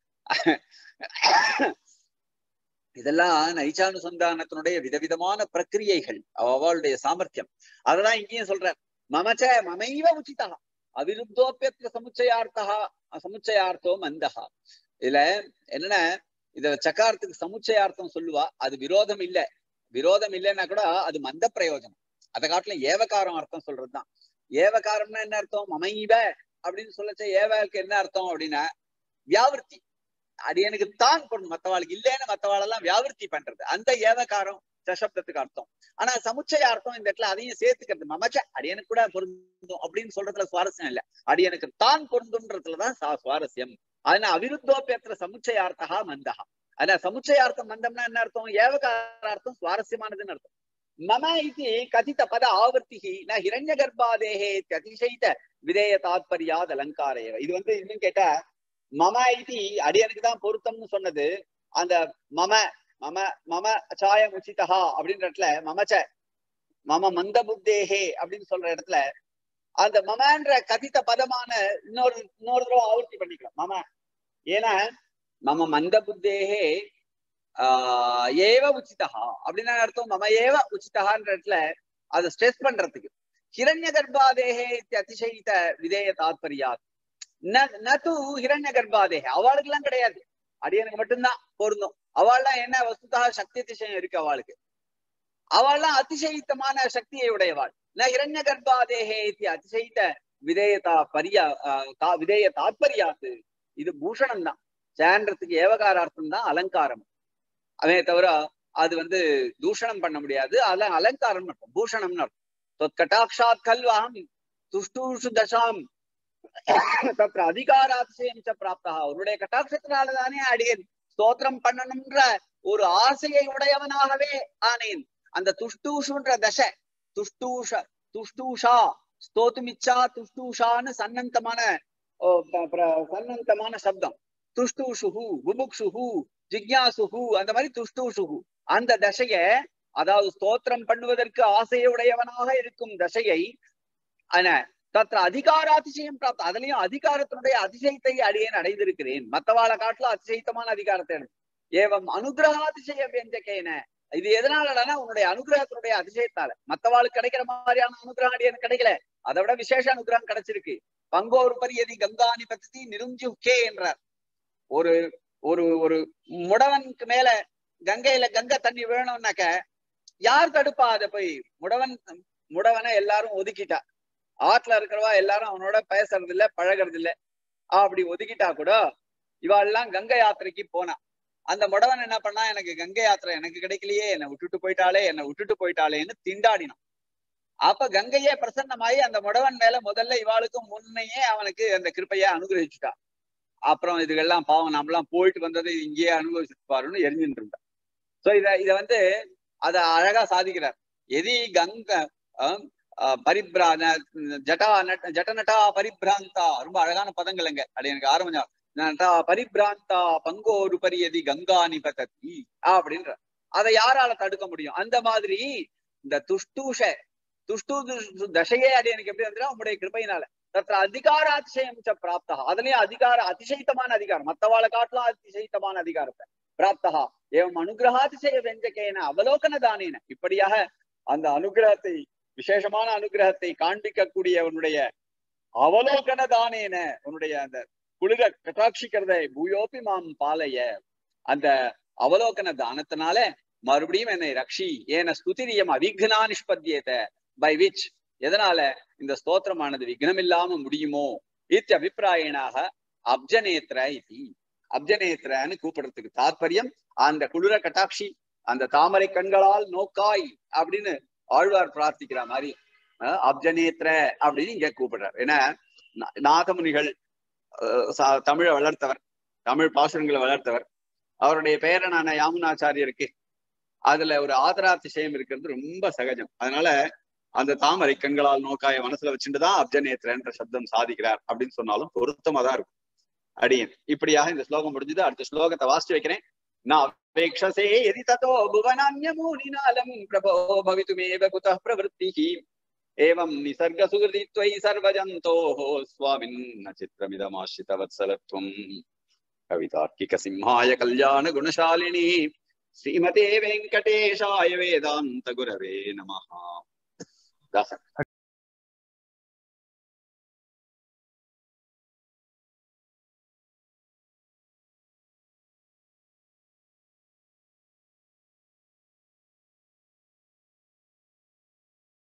இதெல்லாம் நைச்சானுசந்தானத்தினுடைய விதவிதமான பிரக்கிரியைகள், அவளுடைய சாமர்த்தியம். அதெல்லாம் இங்கேயும் சொல்ற மமச்ச மமைவ உச்சிதா அவிருத்தோப்பியத்திர சமுச்சயார்த்தா சமுச்சயார்த்தோ மந்தகா. இதுல என்னன்னா இத சக்காரத்துக்கு சமுச்சயார்த்தம் சொல்லுவா, அது விரோதம் இல்லை. விரோதம் இல்லைன்னா கூட அது மந்த பிரயோஜனம். அதை காட்டுல ஏவகாரம் அர்த்தம் சொல்றதுதான். ஏவகாரம்னா என்ன அர்த்தம்? மமைவ அப்படின்னு சொல்லச்ச ஏவக்கு என்ன அர்த்தம் அப்படின்னா வியாவிருத்தி. அடியனுக்கு தான் பொருள், மத்தவாளுக்கு இல்லைன்னு மத்தவாளெல்லாம் வியாவிருத்தி பண்றது அந்த ஏவகாரம் சசப்தத்துக்கு அர்த்தம். ஆனா சமுச்சய அர்த்தம் இந்த இடத்துல அதையும் சேர்த்துக்கிறது. மமச்ச அடியனுக்கு கூட பொருந்தும் அப்படின்னு சொல்றதுல சுவாரஸ்யம் இல்லை, அடியனுக்கு தான் பொருந்தும்ன்றதுலதான் சுவாரஸ்யம். அதனால அவிருத்தோப்பியத்திர சமுச்சயார்த்தா மந்தகா. ஆனா சமுச்சயார்த்தம் மந்தம்னா என்ன அர்த்தம்? ஏவகாரார்த்தம் சுவாரஸ்யமானதுன்னு அர்த்தம். மம இது கதித பத ஆவர்த்திகி ந ஹிரண்ய கர்ப்பாதேஹே அதிசயித்த விதேய தாத்பரியாத் அலங்காரேவ. இது வந்து இன்னும் கேட்டா மம இது அடியனுக்கு தான் பொருத்தம்னு சொன்னது அந்த மம மம மம சாய உச்சிதா அப்படின்ற இடத்துல மமச்ச மம மந்த புத்தேஹே அப்படின்னு சொல்ற இடத்துல அந்த மமன்ற கதித்த பதமான இன்னொரு இன்னொரு தடவை ஆவர்த்தி பண்ணிக்கலாம் மம. ஏன்னா மம மந்த புத்தேஹே ஆஹ் ஏவ உச்சிதா அப்படின்னா அர்த்தம் மம ஏவ உச்சிதான்ற இடத்துல அதை ஸ்ட்ரெஸ் பண்றதுக்கு. ஹிரண்ய கர்ப்பாதேஹே அதிசயித்த விதேய தாத்பரியாத் நது ஹிரண்ய கர்ப்பாதேஹே அவளுக்கு எல்லாம் கிடையாது, அடியனுக்கு மட்டும்தான் பொருந்தும். அவள்லாம் என்ன வஸ்துதா சக்தி அதிசயம் இருக்கு அவளுக்கு. அவள்லாம் அதிசயித்தமான சக்தியை உடையவாள். ந ஹிரண்ய கர்ப்பாதேஹே அதிசயித்த விதேயதா பரியா விதேய தாத்பரியாத்து. இது பூஷணம் தான். சேன்றதுக்கு ஏவகாரார்த்தம் தான் அலங்காரம். அதே தவிர அது வந்து தூஷணம் பண்ண முடியாது. அதெல்லாம் அலங்காரம் அர்த்தம், பூஷணம்னு அர்த்தம். கட்டாட்சாத் கல்வாம் துஷ்டூஷு தசாம் தத்திர அதிகாராதிசயம் பிராப்தா. அவருடைய கட்டாட்சத்தினாலதானே அடியேன் ஸ்தோத்திரம் பண்ணணும்ன்ற ஒரு ஆசையை உடையவனாகவே ஆனேன். அந்த துஷ்டூஷுன்ற தசை துஷ்டூஷ துஷ்டூஷா ஸ்தோத்துமிச்சா துஷ்டூஷான்னு சன்னந்தமான சன்னந்தமான சப்தம். துஷ்டூஷுஹு புபுக்ஷுஹு ஜிக்யாசுஹு அந்த மாதிரி துஷ்டூஷுஹு அந்த தசைய, அதாவது ஸ்தோத்திரம் பண்ணுவதற்கு ஆசையுடையவனாக இருக்கும் தசையை தத்திர அதிகாராதிசயம் பிராப்த. அதுலயும் அதிகாரத்தினுடைய அதிசயத்தை அடியேன் அடைந்திருக்கிறேன். மத்தவாளை காட்டுல அதிசயத்தமான அதிகாரத்தை அடைந்து ஏவம் அனுகிரகாதிசய வியஞ்சகேன. இது எதனாலனா உன்னுடைய அனுகிரகத்தினுடைய அதிசயத்தால. மத்தவாளுக்கு கிடைக்கிற மாதிரியான அனுகிரகம் அடியனுக்கு கிடைக்கல, அதை விட விசேஷ அனுகிரகம் கிடைச்சிருக்கு. பங்கோரு பரியதி கங்காணி பத்தி நிருஞ்சுக்கே என்றார். ஒரு ஒரு ஒரு முடவனுக்கு மேல கங்கையில கங்கை தண்ணி வேணும்னாக்க யார் தடுப்பா? அதை போய் முடவன் முடவனை எல்லாரும் ஒதுக்கிட்டா, ஆற்றுல இருக்கிறவா எல்லாரும் அவனோட பேசுறது இல்ல பழகிறது இல்ல, அப்படி ஒதுக்கிட்டா கூட இவாள்லாம் கங்கை யாத்திரைக்கு போனா. அந்த முடவன் என்ன பண்ணா, எனக்கு கங்கை யாத்திரை எனக்கு கிடைக்கலையே, என்னை விட்டுட்டு போயிட்டாலே என்னை விட்டுட்டு போயிட்டாளேன்னு திண்டாடினான். அப்ப கங்கையே பிரசன்னமாயி அந்த முடவன் மேல முதல்ல இவாளுக்கும் முன்னையே அவனுக்கு அந்த கிருப்பையை அனுகிரகிச்சுட்டா. அப்புறம் இதுக்கெல்லாம் பாவம் நம்மளாம் போயிட்டு வந்ததை இங்கேயே அனுபவிச்சுப்பாருன்னு எரிஞ்சுட்டு இருந்தா. சோ இத இத வந்து அத அழகா சாதிக்கிறார். எதி கங்க பரிப்ரா ஜட்டா ஜட்டநட்டா பரிப்ராந்தா. ரொம்ப அழகான பதங்கள் அங்க. அது எனக்கு ஆரம்பிச்சா பரிபிராந்தா பங்கோருபரியதி கங்கா நிபததி அப்படின்ற அதை யாரால தடுக்க முடியும்? அந்த மாதிரி இந்த துஷ்டூஷ துஷ்டு தசையே அது எனக்கு எப்படி வந்துடும்? உங்களுடைய கிருபையினால தற்ற அதிகார அதிசயம் பிராப்தா, அதுலயும் அதிகார அதிசயித்தமான அதிகாரம், மத்தவாளை காட்டலாம் அதிசயித்தமான அதிகாரத்தை பிராப்தா ஏவம் அனுகிரகாதிசய வெஞ்சகேன அவலோகன தானேன, இப்படியாக அந்த அனுகிரகத்தை விசேஷமான அனுகிரகத்தை காண்பிக்கக்கூடிய உன்னுடைய அவலோகன தானேன உன்னுடைய அந்த குளிர கட்டாட்சிக்கிறதை பூயோப்பி மாம் பாலைய அந்த அவலோகன தானத்தினால மறுபடியும் என்னை ரக்ஷி ஏன ஸ்துதிரியம் அவிக்னா நிஷ்பத்தியத பை விச் எதனால இந்த ஸ்தோத்திரமானது விக்னம் இல்லாம முடியுமோ இத்தி அபிப்பிராயனாக அப்ஜநேத்ர இது அப்ஜநேத்ரன்னு கூப்பிடுறதுக்கு தாற்பயம் அந்த குளிர கட்டாட்சி அந்த தாமரை கண்களால் நோக்காய் அப்படின்னு ஆழ்வார் பிரார்த்திக்கிற மாதிரி அப்ஜநேத்ர அப்படின்னு இங்க கூப்பிடுறார். ஏன்னா நாதமுனிகள் தமிழை வளர்த்தவர், தமிழ் பாசுரங்களை வளர்த்தவர். அவருடைய பேரனான யாமுனாச்சாரியருக்கு அதுல ஒரு ஆதராதிசயம் இருக்கிறது ரொம்ப சகஜம். அதனால அந்த தாமரை கண்களால் நோக்காய மனசுல வச்சுட்டுதான் அப்ஜநேத்ரன்ற சப்தம் சாதிக்கிறார் அப்படின்னு சொன்னாலும் பொருத்தமா தான் இருக்கும். அடியன் இப்படியாக இந்த ஸ்லோகம் முடிஞ்சது. அடுத்த ஸ்லோகத்தை வாசிச்சு வைக்கிறேன். நாபேக்ஷசே யதி ததோ புவனான்யமூனிநாலம் பிரபோ பவிதுமேவ குதः பிரவృத்திஹி ஏவம் நிசர்க சுகிருதி த்வயி சர்வஜந்தோஹ ஸ்வாமின் ந சித்ரமிதமாஸ்ரித வத்சலத்வம் கவிதார்க்கிக சிம்ஹாய கல்யாண குணசாலினி ஸ்ரீமதே வெங்கடேஷாய வேதாந்த குரவே நமஹ. தாசன்.